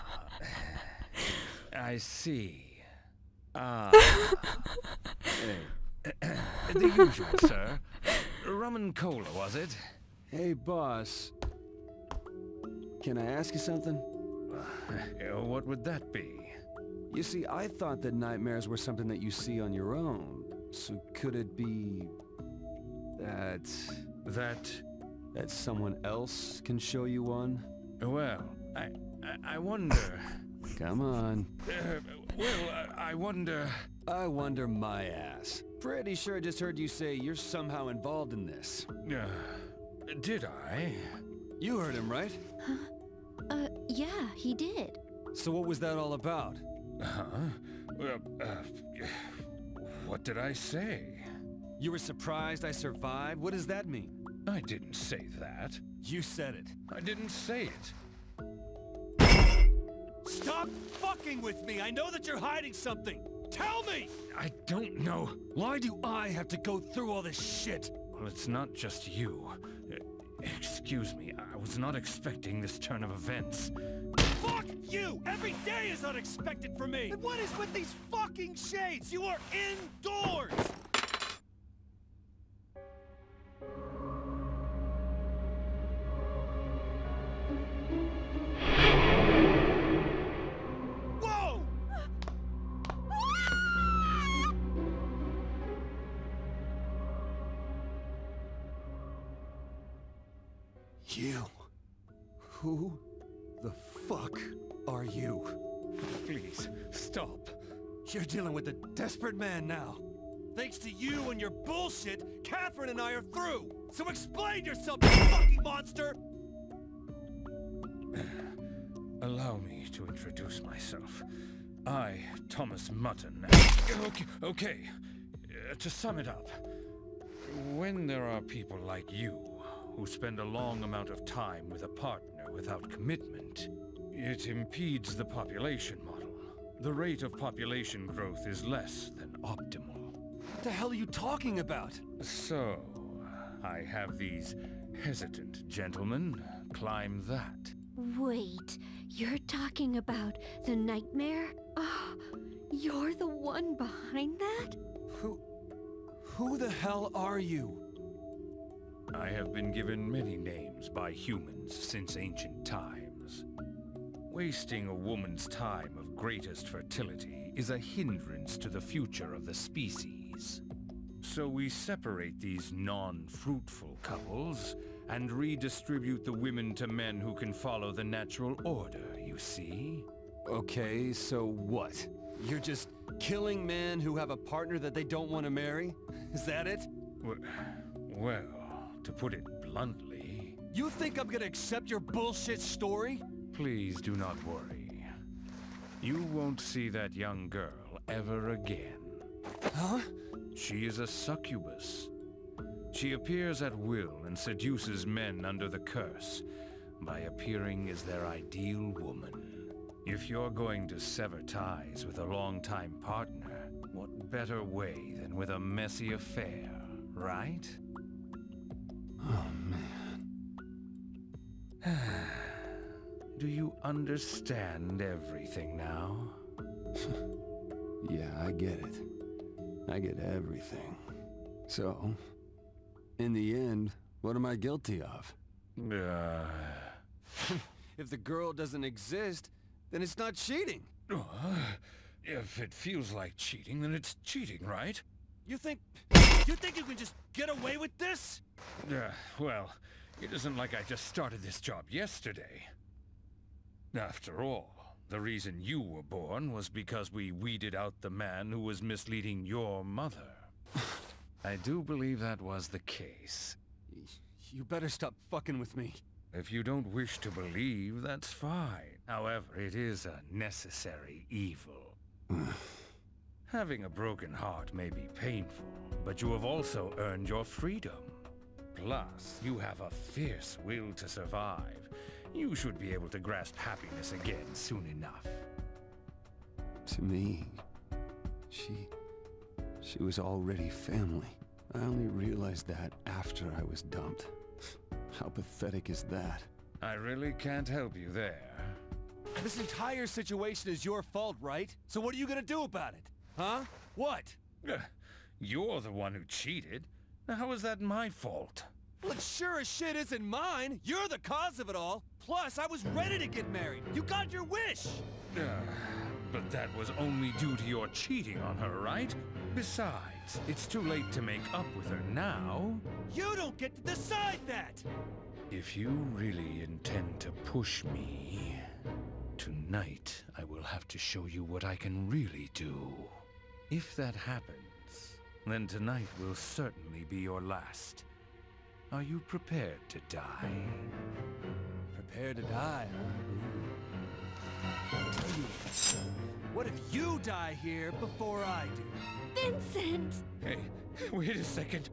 I see. Ah. Hey. The usual, sir. Rum and cola, was it? Hey, boss. Can I ask you something? Uh, what would that be? You see, I thought that nightmares were something that you see on your own. So could it be... that... That... that someone else can show you one? Well, I... I, I wonder... Come on. Uh, well, I, I wonder... I wonder my ass. Pretty sure I just heard you say you're somehow involved in this. Uh, did I? You heard him, right? Huh? Uh, yeah, he did. So what was that all about? Huh? Well, uh... what did I say? You were surprised I survived? What does that mean? I didn't say that. You said it. I didn't say it. Stop fucking with me! I know that you're hiding something! Tell me! I don't know. Why do I have to go through all this shit? Well, it's not just you. Uh, excuse me, I was not expecting this turn of events. Fuck you! Every day is unexpected for me! And what is with these fucking shades? You are indoors! You? Who the fuck are you? Please, stop. You're dealing with a desperate man now. Thanks to you and your bullshit, Catherine and I are through! So explain yourself, you fucking monster! Allow me to introduce myself. I, Thomas Mutton. Okay, okay. Uh, to sum it up, when there are people like you who spend a long amount of time with a partner without commitment, it impedes the population model. The rate of population growth is less than optimal. What the hell are you talking about? So, I have these hesitant gentlemen climb that. Wait, you're talking about the nightmare? Oh, you're the one behind that? Who... who the hell are you? I have been given many names by humans since ancient times. Wasting a woman's time of greatest fertility is a hindrance to the future of the species. So we separate these non-fruitful couples and redistribute the women to men who can follow the natural order, you see? Okay, so what? You're just killing men who have a partner that they don't want to marry? Is that it? Well, to put it bluntly... You think I'm gonna accept your bullshit story? Please do not worry. You won't see that young girl ever again. Huh? She is a succubus. She appears at will and seduces men under the curse by appearing as their ideal woman. If you're going to sever ties with a longtime partner, what better way than with a messy affair, right? Oh, man. Do you understand everything now? Yeah, I get it. I get everything. So, in the end, what am I guilty of? Uh... If the girl doesn't exist, then it's not cheating. Uh, if it feels like cheating, then it's cheating, right? You think... you think you can just get away with this? Uh, well, it isn't like I just started this job yesterday. After all, the reason you were born was because we weeded out the man who was misleading your mother. I do believe that was the case. You better stop fucking with me. If you don't wish to believe, that's fine. However, it is a necessary evil. Having a broken heart may be painful, but you have also earned your freedom. Plus, you have a fierce will to survive. You should be able to grasp happiness again soon enough. To me, she... she was already family. I only realized that after I was dumped. How pathetic is that? I really can't help you there. This entire situation is your fault, right? So what are you gonna do about it? Huh? What? Uh, you're the one who cheated. Now, how is that my fault? Well, it sure as shit isn't mine. You're the cause of it all. Plus, I was ready to get married. You got your wish. Uh, but that was only due to your cheating on her, right? Besides, it's too late to make up with her now. You don't get to decide that! If you really intend to push me, tonight I will have to show you what I can really do. If that happens, then tonight will certainly be your last. Are you prepared to die? Prepared to die, huh? What if you die here before I do? Vincent! Hey, wait a second.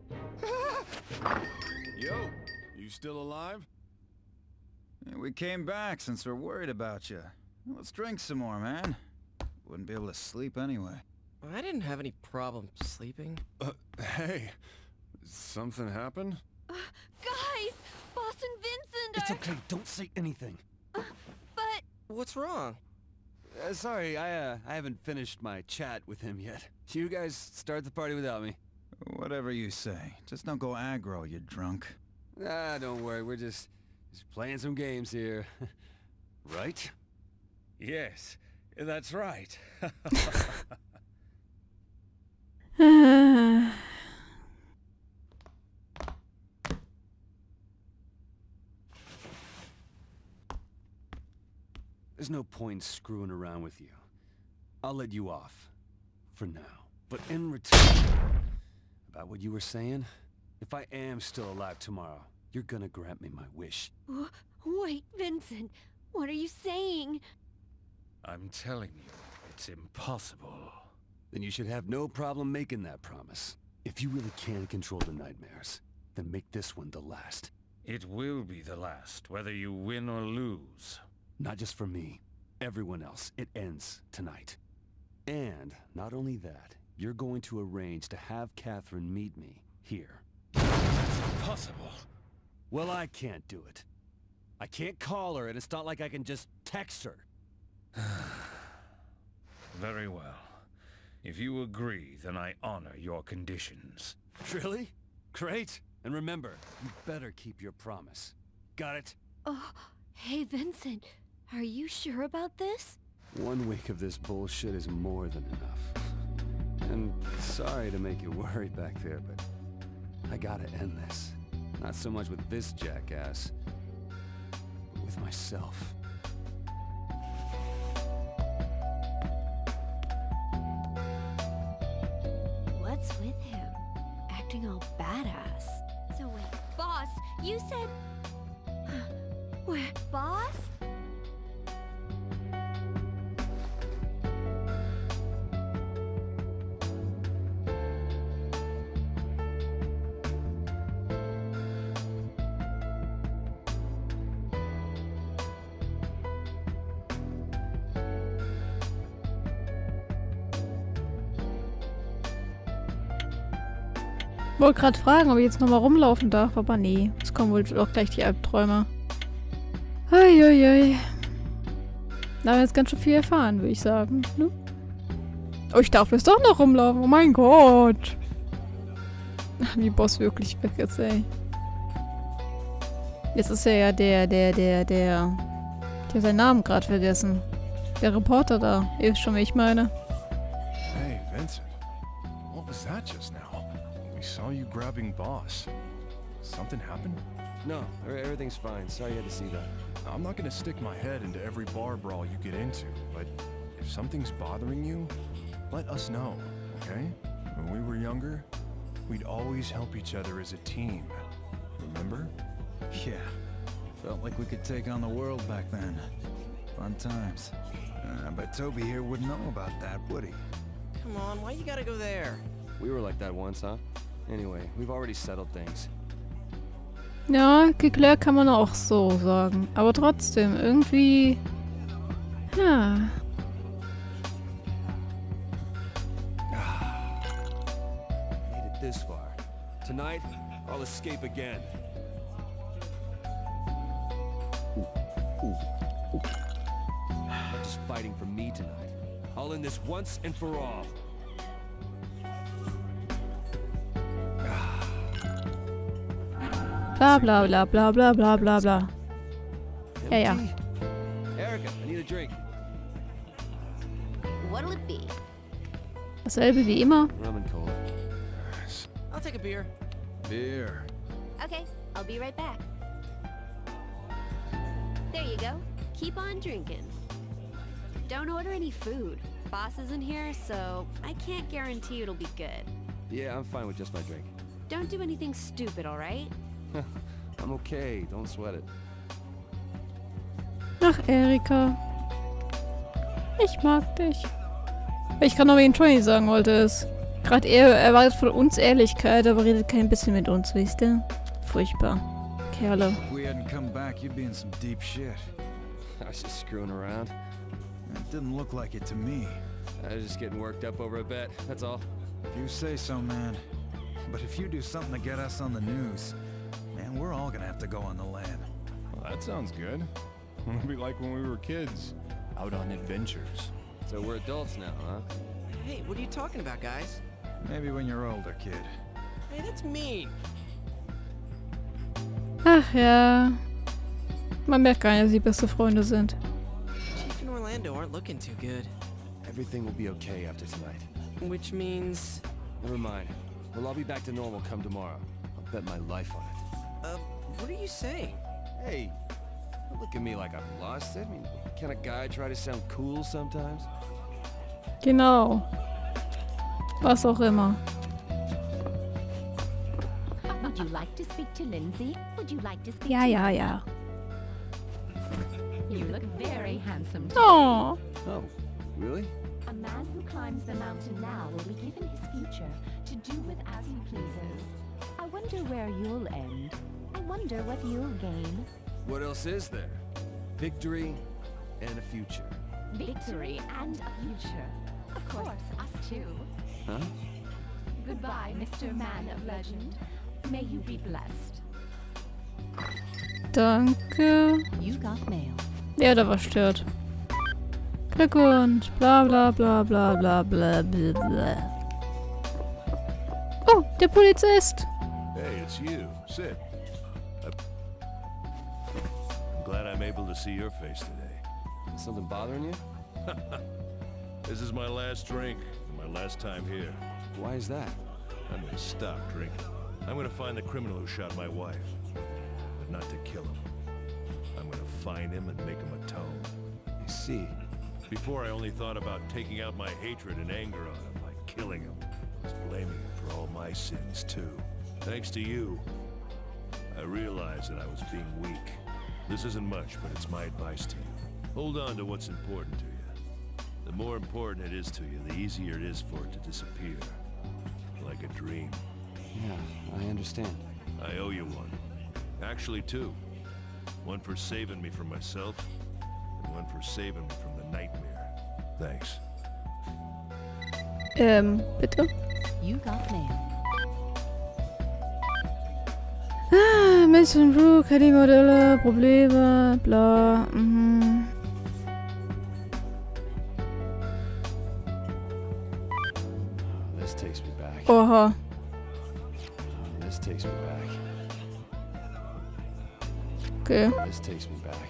Yo, you still alive? Yeah, we came back since we're worried about you. Let's drink some more, man. Wouldn't be able to sleep anyway. I didn't have any problem sleeping. Uh, hey, something happened? Uh, guys! Boss and Vincent It's are... okay, don't say anything. Uh, but... What's wrong? Uh, sorry, I, uh, I haven't finished my chat with him yet. You guys start the party without me. Whatever you say. Just don't go aggro, you drunk. Ah, don't worry, we're just, just playing some games here. Right? Yes, that's right. There's no point screwing around with you. I'll let you off. For now. But in return... About what you were saying? If I am still alive tomorrow, you're gonna grant me my wish. Wait, Vincent. What are you saying? I'm telling you, it's impossible. Then you should have no problem making that promise. If you really can control the nightmares, then make this one the last. It will be the last, whether you win or lose. Not just for me. Everyone else. It ends tonight. And not only that, you're going to arrange to have Catherine meet me here. That's impossible. Well, I can't do it. I can't call her, and it's not like I can just text her. Very well. If you agree, then I honor your conditions. Really? Great. And remember, you better keep your promise. Got it? Oh, hey, Vincent. Are you sure about this? One week of this bullshit is more than enough. And sorry to make you worried back there, but I gotta end this. Not so much with this jackass, but with myself. What's with him? Acting all badass. So wait, boss, you said... Where? Boss? Ich wollte gerade fragen, ob ich jetzt nochmal rumlaufen darf, aber nee. Es kommen wohl auch gleich die Albträume. Uiuiui. Da haben wir jetzt ganz schön viel erfahren, würde ich sagen. Ne? Oh, ich darf jetzt doch noch rumlaufen. Oh mein Gott. Ach, wie Boss wirklich weg ist, ey. Jetzt ist er ja der, der, der, der... Ich habe seinen Namen gerade vergessen. Der Reporter da. Ihr wisst schon, wie ich meine. Hey, Vincent. What was that just now? We saw you grabbing Boss. Something happened? No, everything's fine. Sorry you had to see that. I'm not gonna stick my head into every bar brawl you get into, but if something's bothering you, let us know, okay? When we were younger, we'd always help each other as a team. Remember? Yeah. Felt like we could take on the world back then. Fun times. Uh, but Toby here wouldn't know about that, would he? Come on, why you gotta go there? We were like that once, huh? Anyway, we've already settled things. Ja, geklärt kann man auch so sagen. Aber trotzdem, irgendwie... Ja. Made it this far. Tonight, I'll escape again. Ooh, ooh, ooh. Just fighting for me tonight. I'll end this once and for all. Bla bla bla bla bla bla bla bla. Ja, ja. Erica, I need a drink. What'll it be? Dasselbe wie immer. Rum and cola. I'll take a beer. Beer. Okay, I'll be right back. There you go. Keep on drinking. Don't order any food. Boss isn't here, so I can't guarantee it'll be good. Yeah, I'm fine with just my drink. Don't do anything stupid, alright? I'm okay, don't sweat it. Ach, Erika. Ich mag dich. Ich kann noch wegen Johnny sagen wollte es. Gerade er erwartet von uns Ehrlichkeit, aber redet kein bisschen mit uns, wisst ihr? Furchtbar. Kerle. If we hadn't come back, you'd be in some deep shit. I was just screwing around. It didn't look like it to me. I was just getting worked up over a bet, that's all. If you say so, man. But if you do something to get us on the news, man, we're all gonna have to go on the lam. Well, that sounds good. It'll be like when we were kids, out on adventures. So we're adults now, huh? Hey, what are you talking about, guys? Maybe when you're older, kid. Hey, that's mean. Ach ja. Man merkt gar nicht, dass sie beste Freunde sind. Chief and Orlando aren't looking too good. Everything will be okay after tonight. Which means... Never mind. Well, I'll be back to normal come tomorrow. I'll bet my life on it. Uh, what are you saying? Hey, don't look at me like I've lost it. I mean, can a guy try to sound cool sometimes? Genau. Was auch immer. Would you like to speak to Lindsay? Would you like to speak Ja, to ja, ja. You look very handsome today. Oh. Oh, really? A man who climbs the mountain now will be given his future to do with as he pleases. I wonder where you'll end. I wonder what you'll gain. What else is there? Victory and a future. Victory and a future. Of course, us too. Huh? Goodbye, Mister Man of Legend. May you be blessed. Danke. You got mail. Ja, da war stört. Glückwunsch. Bla bla bla bla bla bla bla bla. Oh, der Polizist. Hey, it's you. Sit. I'm glad I'm able to see your face today. Something bothering you? This is my last drink, and my last time here. Why is that? I'm gonna stop drinking. I'm gonna find the criminal who shot my wife. But not to kill him. I'm gonna find him and make him atone. I see. Before I only thought about taking out my hatred and anger on him by killing him. I was blaming him for all my sins, too. Thanks to you, I realized that I was being weak. This isn't much, but it's my advice to you. Hold on to what's important to you. The more important it is to you, the easier it is for it to disappear. Like a dream. Yeah, I understand. I owe you one. Actually, two. One for saving me from myself, and one for saving me from the nightmare. Thanks. Ähm, bitte? You got mail. Ah, Mission Brew, K D-Modelle, Probleme, bla, mhm. This takes me back. Oha. This takes me back. Okay. This takes me back.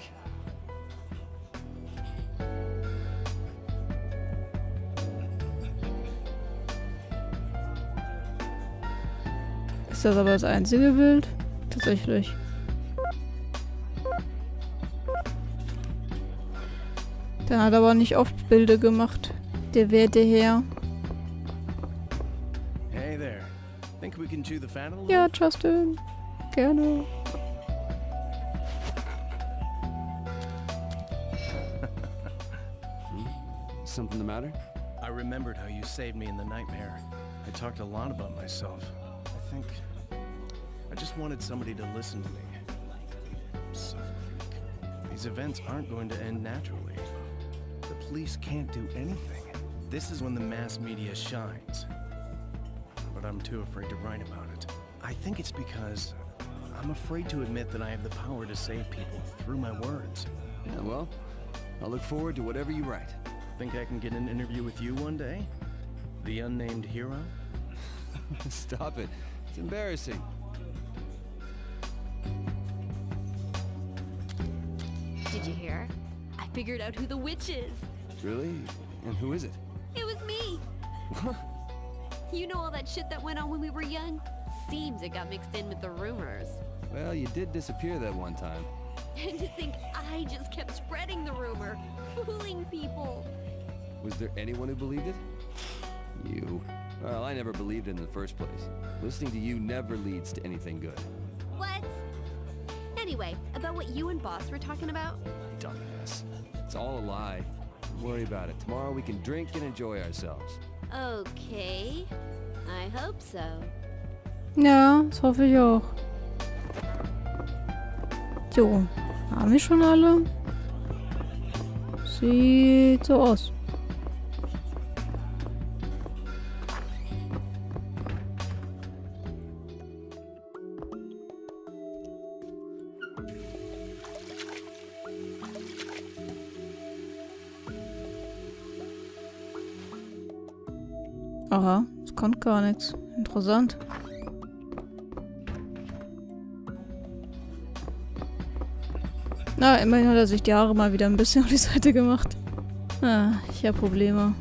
Ist das aber das einzige Bild? Tatsächlich. Der hat aber nicht oft Bilder gemacht. Der werte Herr. Hey there. Think we can chew the fat a little? Ja, Justin. Gerne. Something the matter? I remembered how you saved me in the nightmare. I talked a lot about myself. I think I just wanted somebody to listen to me. So weak. These events aren't going to end naturally. The police can't do anything. This is when the mass media shines. But I'm too afraid to write about it. I think it's because I'm afraid to admit that I have the power to save people through my words. Yeah, well, I'll look forward to whatever you write. Think I can get an interview with you one day? The unnamed hero? Stop it. It's embarrassing. Did you hear? I figured out who the witch is. Really? And who is it? It was me. You know all that shit that went on when we were young? Seems it got mixed in with the rumors. Well, you did disappear that one time. And to think I just kept spreading the rumor, fooling people. Was there anyone who believed it? You. Well, I never believed it in the first place. Listening to you never leads to anything good. What? Anyway, about what you and Boss were talking about? Dumbass. It's all a lie. Don't worry about it. Tomorrow we can drink and enjoy ourselves. Okay. I hope so. Ja, das hoffe ich auch. So, haben wir schon alle? Sieht so aus. Aha, es kommt gar nichts. Interessant. Na, immerhin hat er sich die Haare mal wieder ein bisschen auf die Seite gemacht. Ah, ich habe Probleme.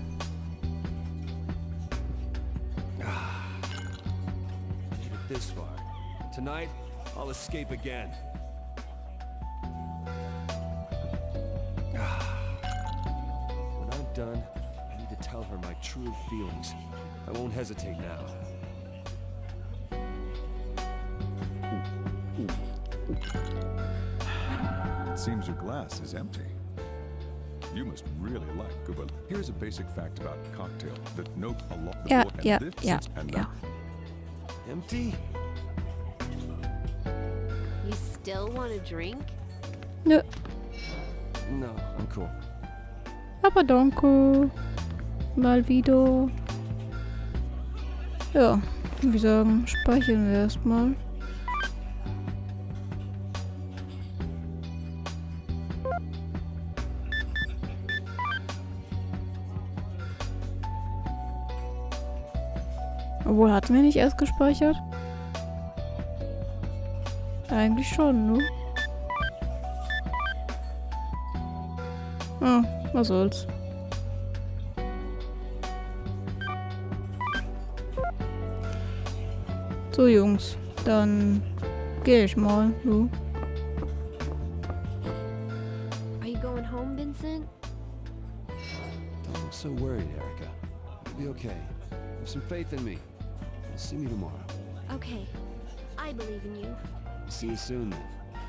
This far. Tonight, I'll escape again. When I'm done, I need to tell her my true feelings. I won't hesitate now. It seems your glass is empty. You must really like Cuba. Here's a basic fact about cocktail that note a lot. Yeah, yeah, yeah, yeah. Empty? You still want a drink? Nö. No, I'm cool. Aber danke. Mal wieder. Ja, wie sagen, speichern wir erstmal. Obwohl, hatten wir nicht erst gespeichert? Eigentlich schon, ne? Ah, was soll's. So, Jungs, dann gehe ich mal, du. Are you going home, Vincent? Don't look so worried, Erica. You'll be okay. Have some faith in me. You'll see me tomorrow. Okay. I believe in you. See you soon, then.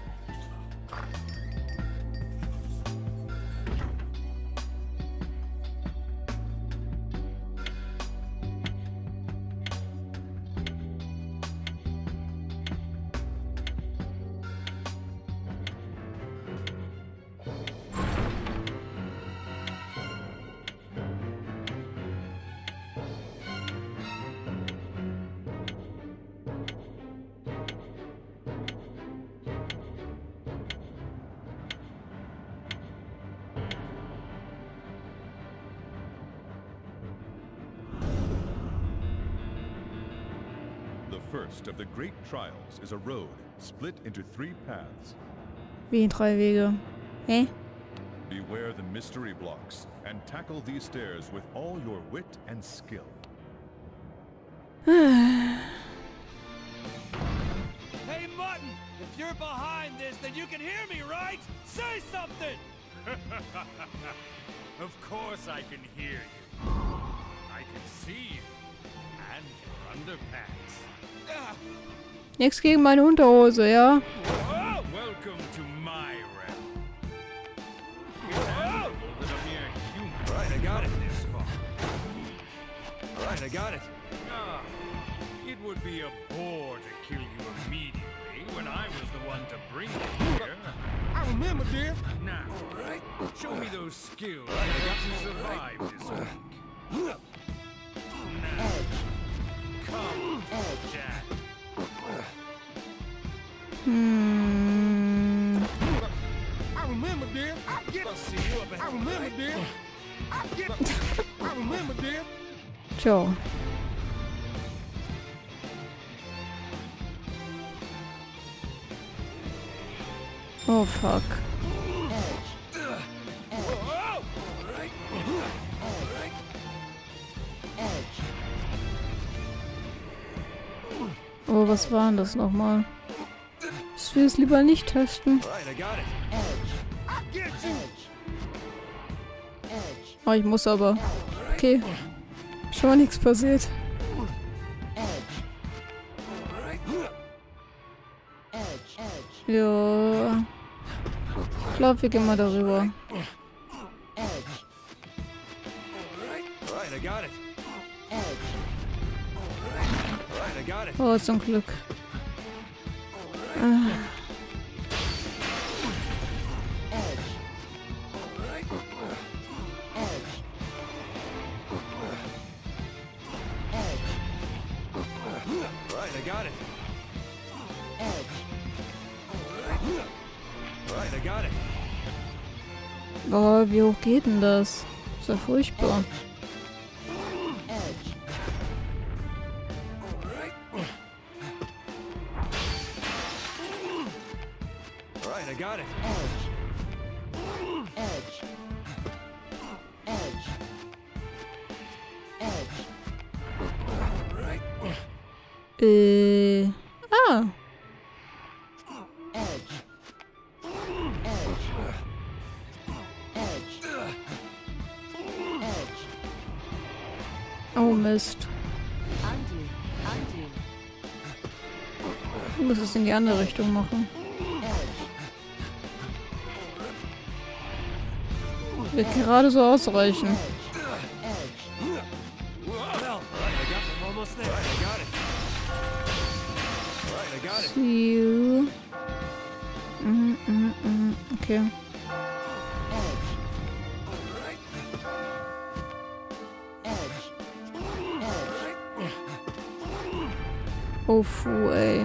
The first of the great trials is a road split into three paths. Wie in drei Wege. Hä? Beware the mystery blocks and tackle these stairs with all your wit and skill. Hey, Mutton! If you're behind this, then you can hear me, right? Say something! Of course I can hear you. I can see you. And your underpants. Nix gegen meine Unterhose, ja? Oh, welcome to my realm. It's admirable that a mere human right, I got it. This far. Right, I got it. Ah, it would be a bore to kill you immediately when I was the one to bring you here. I remember, dear. Now, right? Show me those skills to survive this week. Now, come, Jack. Hmm. I remember, dear. I get. I'll see you up ahead. I remember, dear. I get. I remember, dear. Tja. Oh fuck. Oh, was war denn das nochmal? Ich will es lieber nicht testen. Oh, ich muss aber. Okay. Schon mal nichts passiert. Ja. Ich glaube, wir gehen mal darüber. Oh, zum Glück. Ah. Oh, wie hoch geht denn das? Ist ja furchtbar. Right, I got it. Edge. Edge. Edge. Äh. Ah. Oh Mist. Ich muss es in die andere Richtung machen. Wird gerade so ausreichen. See you. Mhm, mhm, mhm. Okay. Oh, fu, ey.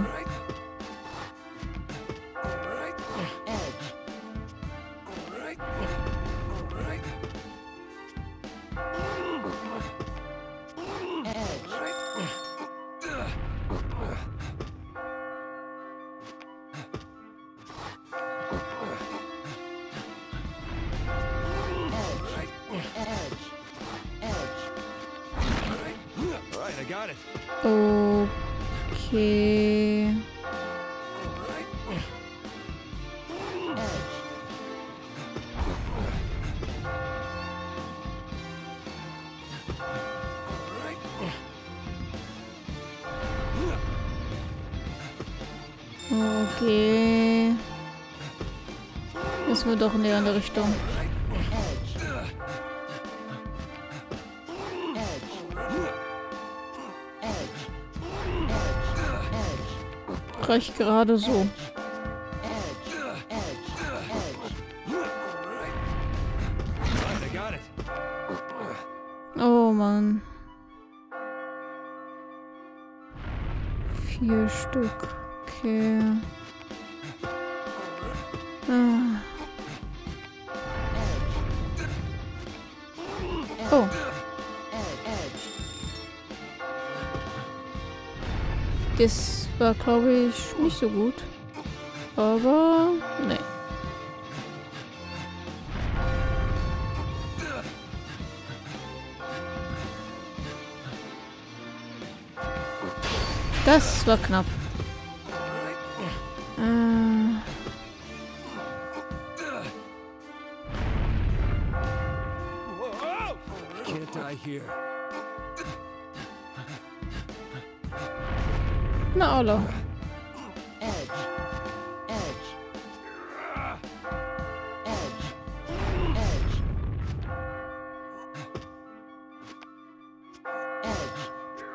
Okay. Okay. Müssen wir doch in die andere Richtung. Reicht gerade so. Oh Mann. Vier Stück. Okay. Ah. Oh. Das war, glaube ich, nicht so gut. Aber, nee. Das war knapp. Äh. Can't die here. Na, Ola. Edge.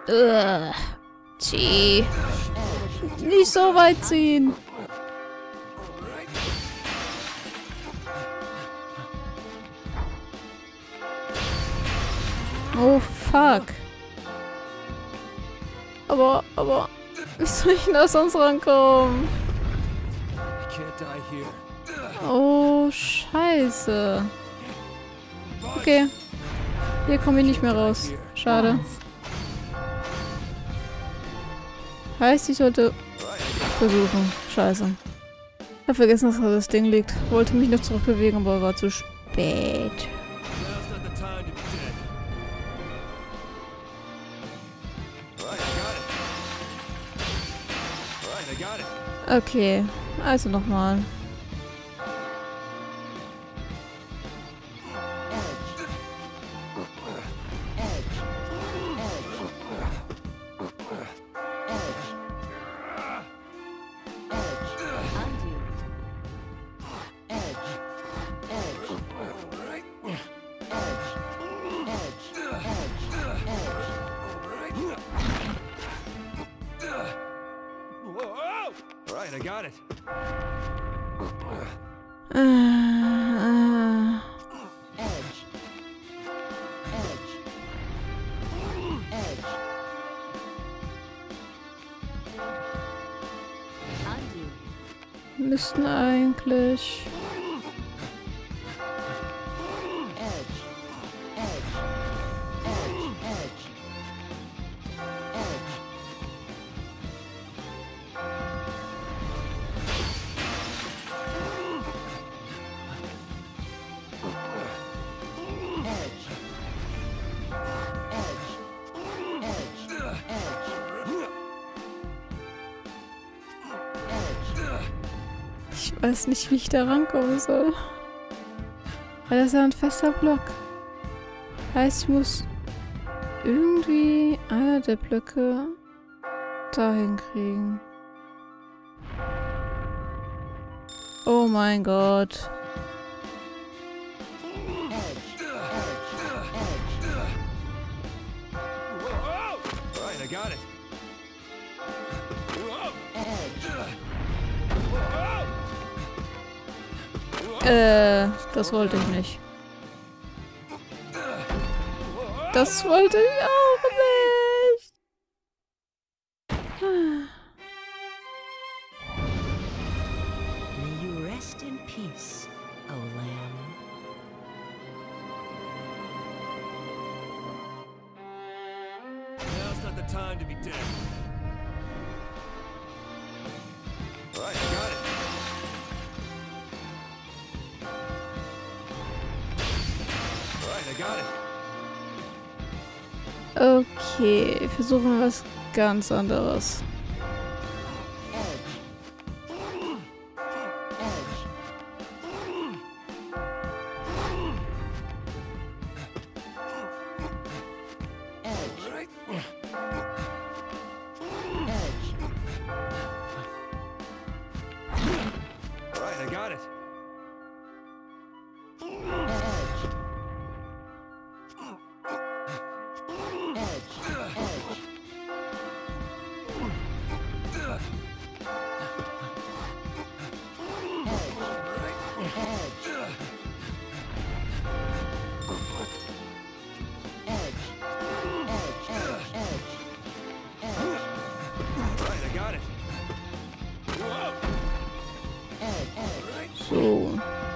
Ugh. Zieh. Nicht so weit ziehen. Oh, fuck. Aber, aber... Wie soll ich denn da sonst rankommen? Oh, scheiße. Okay. Hier komme ich nicht mehr raus. Schade. Heißt, ich sollte versuchen. Scheiße. Ich habe vergessen, dass da das Ding liegt. Wollte mich noch zurückbewegen, aber war zu spät. Okay, also nochmal. I got it. Äh, äh. Edge. Edge. Edge. Wir müssten eigentlich... Ich weiß nicht, wie ich da rankommen soll. Weil das ist ja ein fester Block. Heißt, ich muss irgendwie einer der Blöcke dahin kriegen. Oh mein Gott. Right, I got it. Äh, das wollte ich nicht. Das wollte ich auch nicht. May you rest in peace, O Lamb. Now's not the time to be dead. Right, I got it. Okay, versuchen wir was ganz anderes. Right, I got it. So.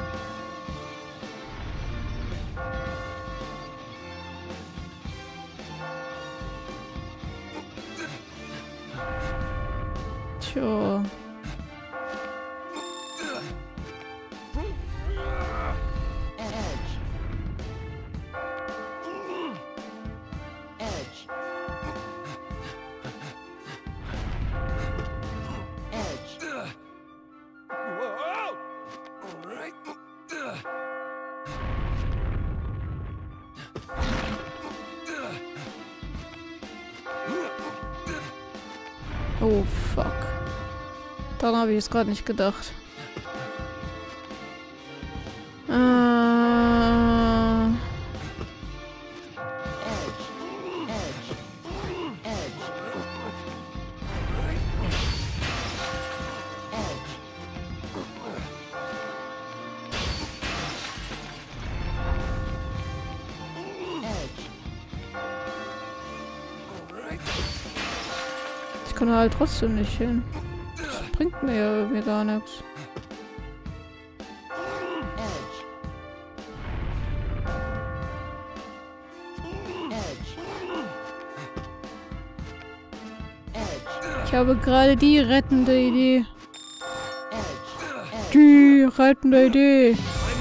Tja. Oh, fuck. Daran habe ich es gerade nicht gedacht. Äh... Ich kann halt trotzdem nicht hin. Das bringt mir ja irgendwie gar nichts. Ich habe gerade die rettende Idee. Die rettende Idee.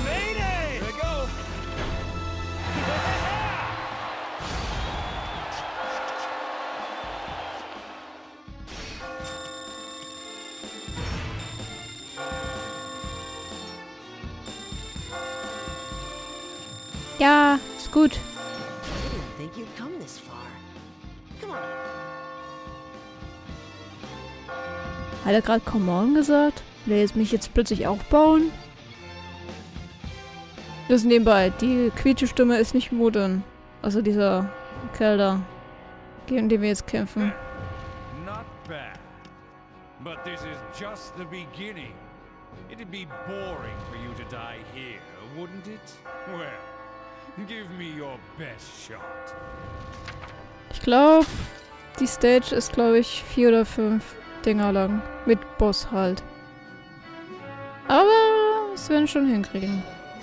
Ja, ist gut. Hat er gerade Come on gesagt? Will er jetzt mich jetzt plötzlich auch bauen? Das ist nebenbei. Die Quietsche-Stimme ist nicht Mudin. Also dieser Kerl da, gegen den wir jetzt kämpfen. Not bad. But this is just the beginning. It'd be boring for you to die here, wouldn't it? Well, give me your best shot. Ich glaube, die Stage ist, glaube ich, vier oder fünf Dinger lang. Mit Boss halt. Aber es werden schon hinkriegen.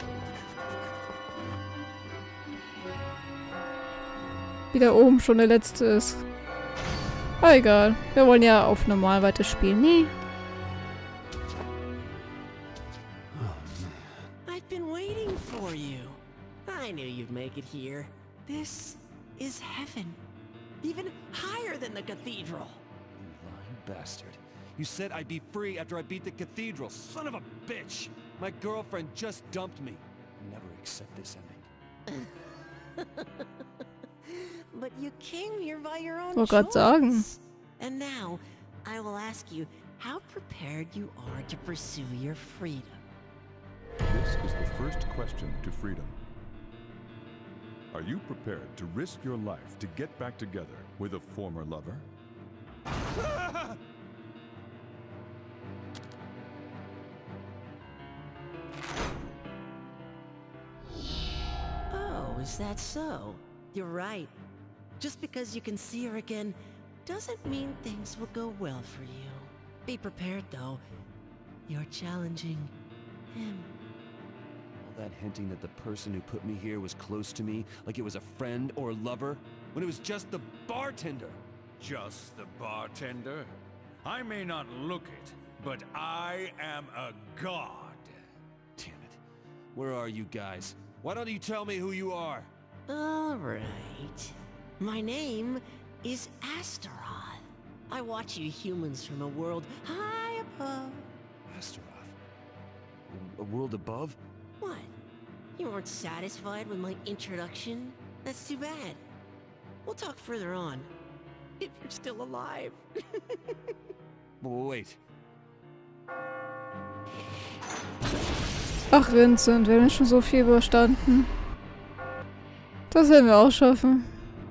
Wie da oben schon der letzte ist. Aber egal. Wir wollen ja auf normal weiter spielen. Nee. I've been waiting for you. I knew you'd make it here. This is heaven. Even higher than the cathedral. Bastard. You said I'd be free after I beat the cathedral. Son of a bitch! My girlfriend just dumped me. I'll never accept this ending. But you came here by your own Wollte gerade sagen. And now, I will ask you how prepared you are to pursue your freedom. This is the first question to freedom. Are you prepared to risk your life to get back together with a former lover? Oh, is that so? You're right. Just because you can see her again doesn't mean things will go well for you. Be prepared, though. You're challenging him. All that hinting that the person who put me here was close to me, like it was a friend or a lover, when it was just the bartender. Just the bartender? I may not look it, but I am a god. Damn it. Where are you guys? Why don't you tell me who you are? All right. My name is Astaroth. I watch you humans from a world high above. Astaroth? A world above? What? You weren't satisfied with my introduction? That's too bad. We'll talk further on. If you're still alive. Wait. Ach, Vincent, wir haben schon so viel überstanden. Das werden wir auch schaffen.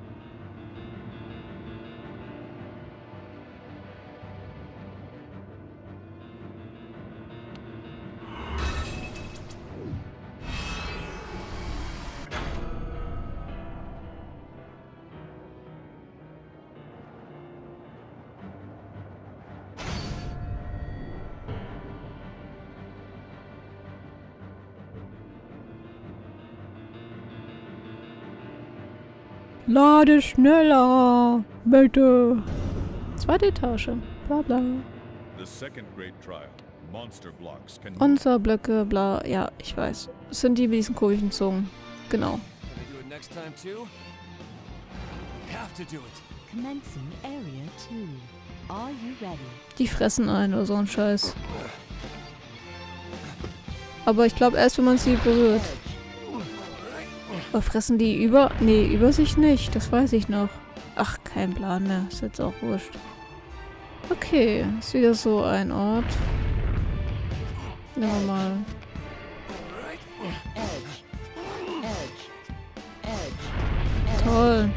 Lade schneller, bitte. Zweite Etage, bla bla. The second great trial, monster blocks can Monsterblöcke, bla, ja, ich weiß. Das sind die mit diesen komischen Zungen. Genau. Commencing area two. Are you ready? Die fressen einen oder so ein Scheiß. Aber ich glaube erst, wenn man sie berührt. Aber fressen die über... Nee, über sich nicht. Das weiß ich noch. Ach, kein Plan mehr. Ist jetzt auch wurscht. Okay, ist wieder so ein Ort. Nehmen wir mal. Toll.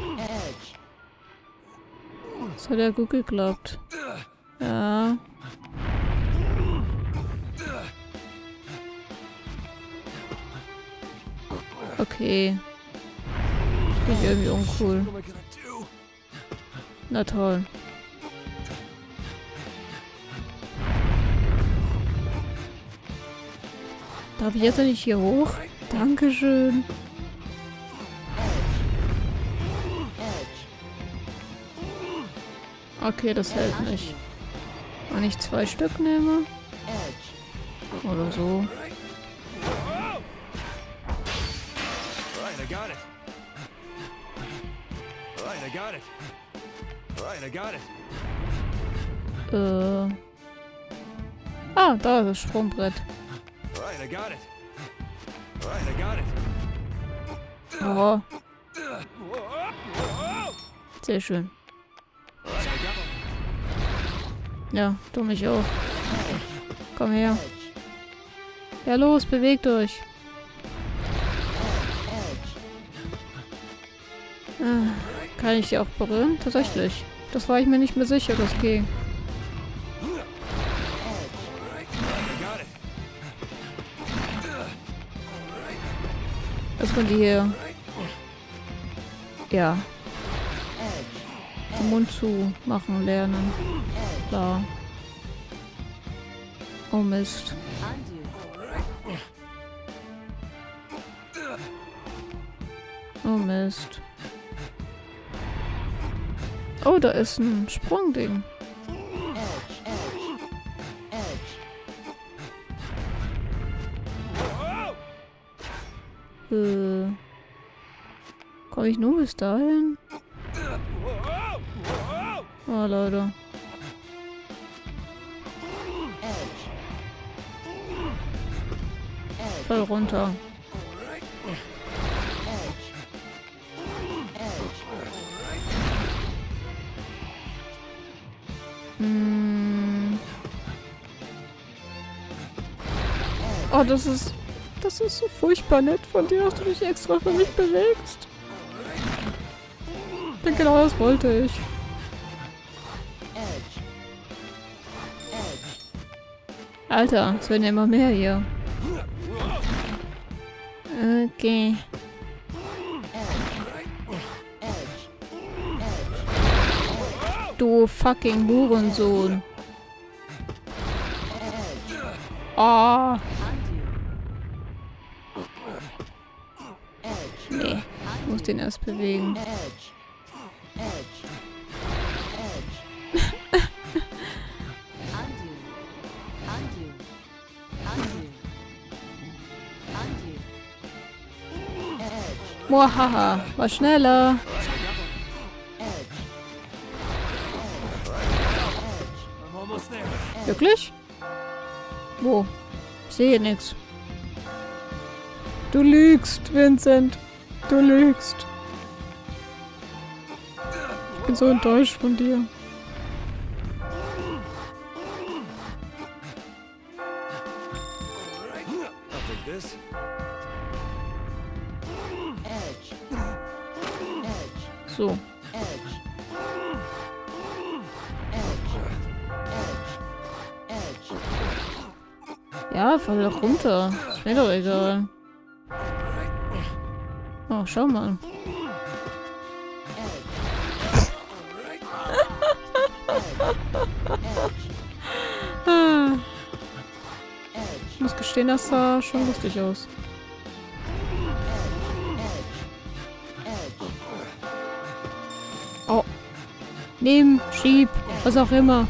Das hat ja gut geklappt. Ja. Okay. Finde ich irgendwie uncool. Na toll. Darf ich jetzt nicht hier hoch? Dankeschön. Okay, das hält nicht. Wenn ich zwei Stück nehme. Oder so. Right, I got it. Right, I got it. Right, I got it. Äh. Ah, da ist das Sprungbrett. Right, I got it. Right, I got it. Oh. Sehr schön. Ja, du mich auch. Komm her. Ja, los, bewegt euch. Ah, kann ich die auch berühren? Tatsächlich. Das war ich mir nicht mehr sicher, das ging. Dass man die hier... Ja. Den Mund zu machen lernen. Klar. Oh Mist. Oh Mist. Oh, da ist ein Sprungding. Äh. Komme ich nur bis dahin? Oh, Leute. Voll runter. Hm. Oh, das ist... Das ist so furchtbar nett von dir, dass du dich extra für mich bewegst. Denn genau das wollte ich. Alter, es werden ja immer mehr hier. Okay. Du fucking Hurensohn. Oh. Nee, ich muss den erst bewegen. Mohaha, war schneller. Wirklich? Wo? Ich sehe nichts. Du lügst, Vincent. Du lügst. Ich bin so enttäuscht von dir. So. Ja, fall doch runter. Ist mir doch egal. Oh, schau mal. Ich muss gestehen, das sah schon lustig aus. Oh. Nehm, schieb, was auch immer.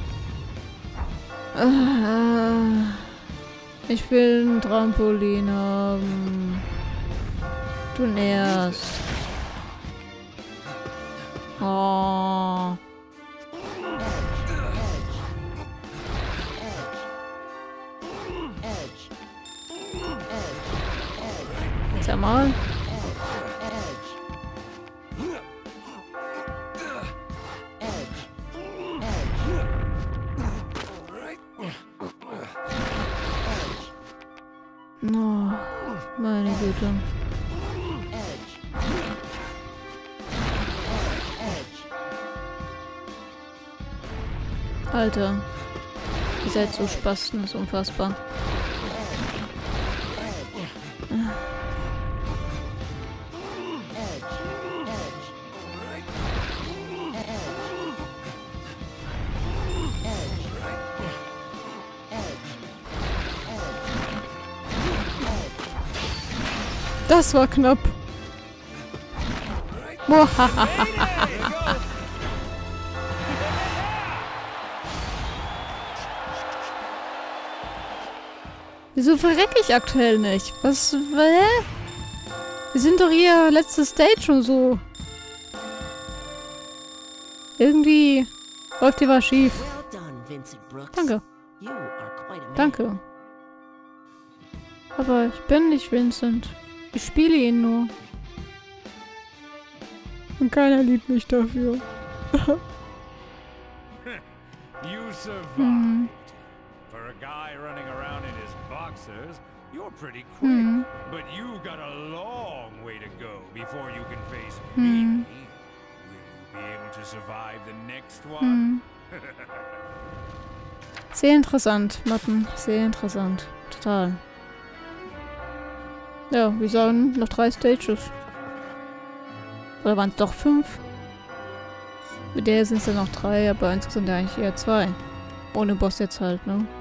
Ich will ein Trampolin haben. Du nervst. Oh. Sag mal. Oh, meine Güte. Alter. Ihr seid so Spasten, das ist unfassbar. Das war knapp. Wieso verrecke ich aktuell nicht? Was? Hä? Wir sind doch hier letzte Stage und so. Irgendwie läuft hier was schief. Danke. Danke. Aber ich bin nicht Vincent. Ich spiele ihn nur. Und keiner liebt mich dafür. You survived. Hm. For a guy running around in his boxers, you're pretty quick. Hm. But you got a long way to go before you can face Hm. me. Will you be able to survive the next one? Hm. Sehr interessant, Mappen. Sehr interessant. Total. Ja, wir sagen noch drei Stages. Oder waren es doch fünf? Mit der sind es ja noch drei, aber insgesamt ja eigentlich eher zwei. Ohne Boss jetzt halt, ne?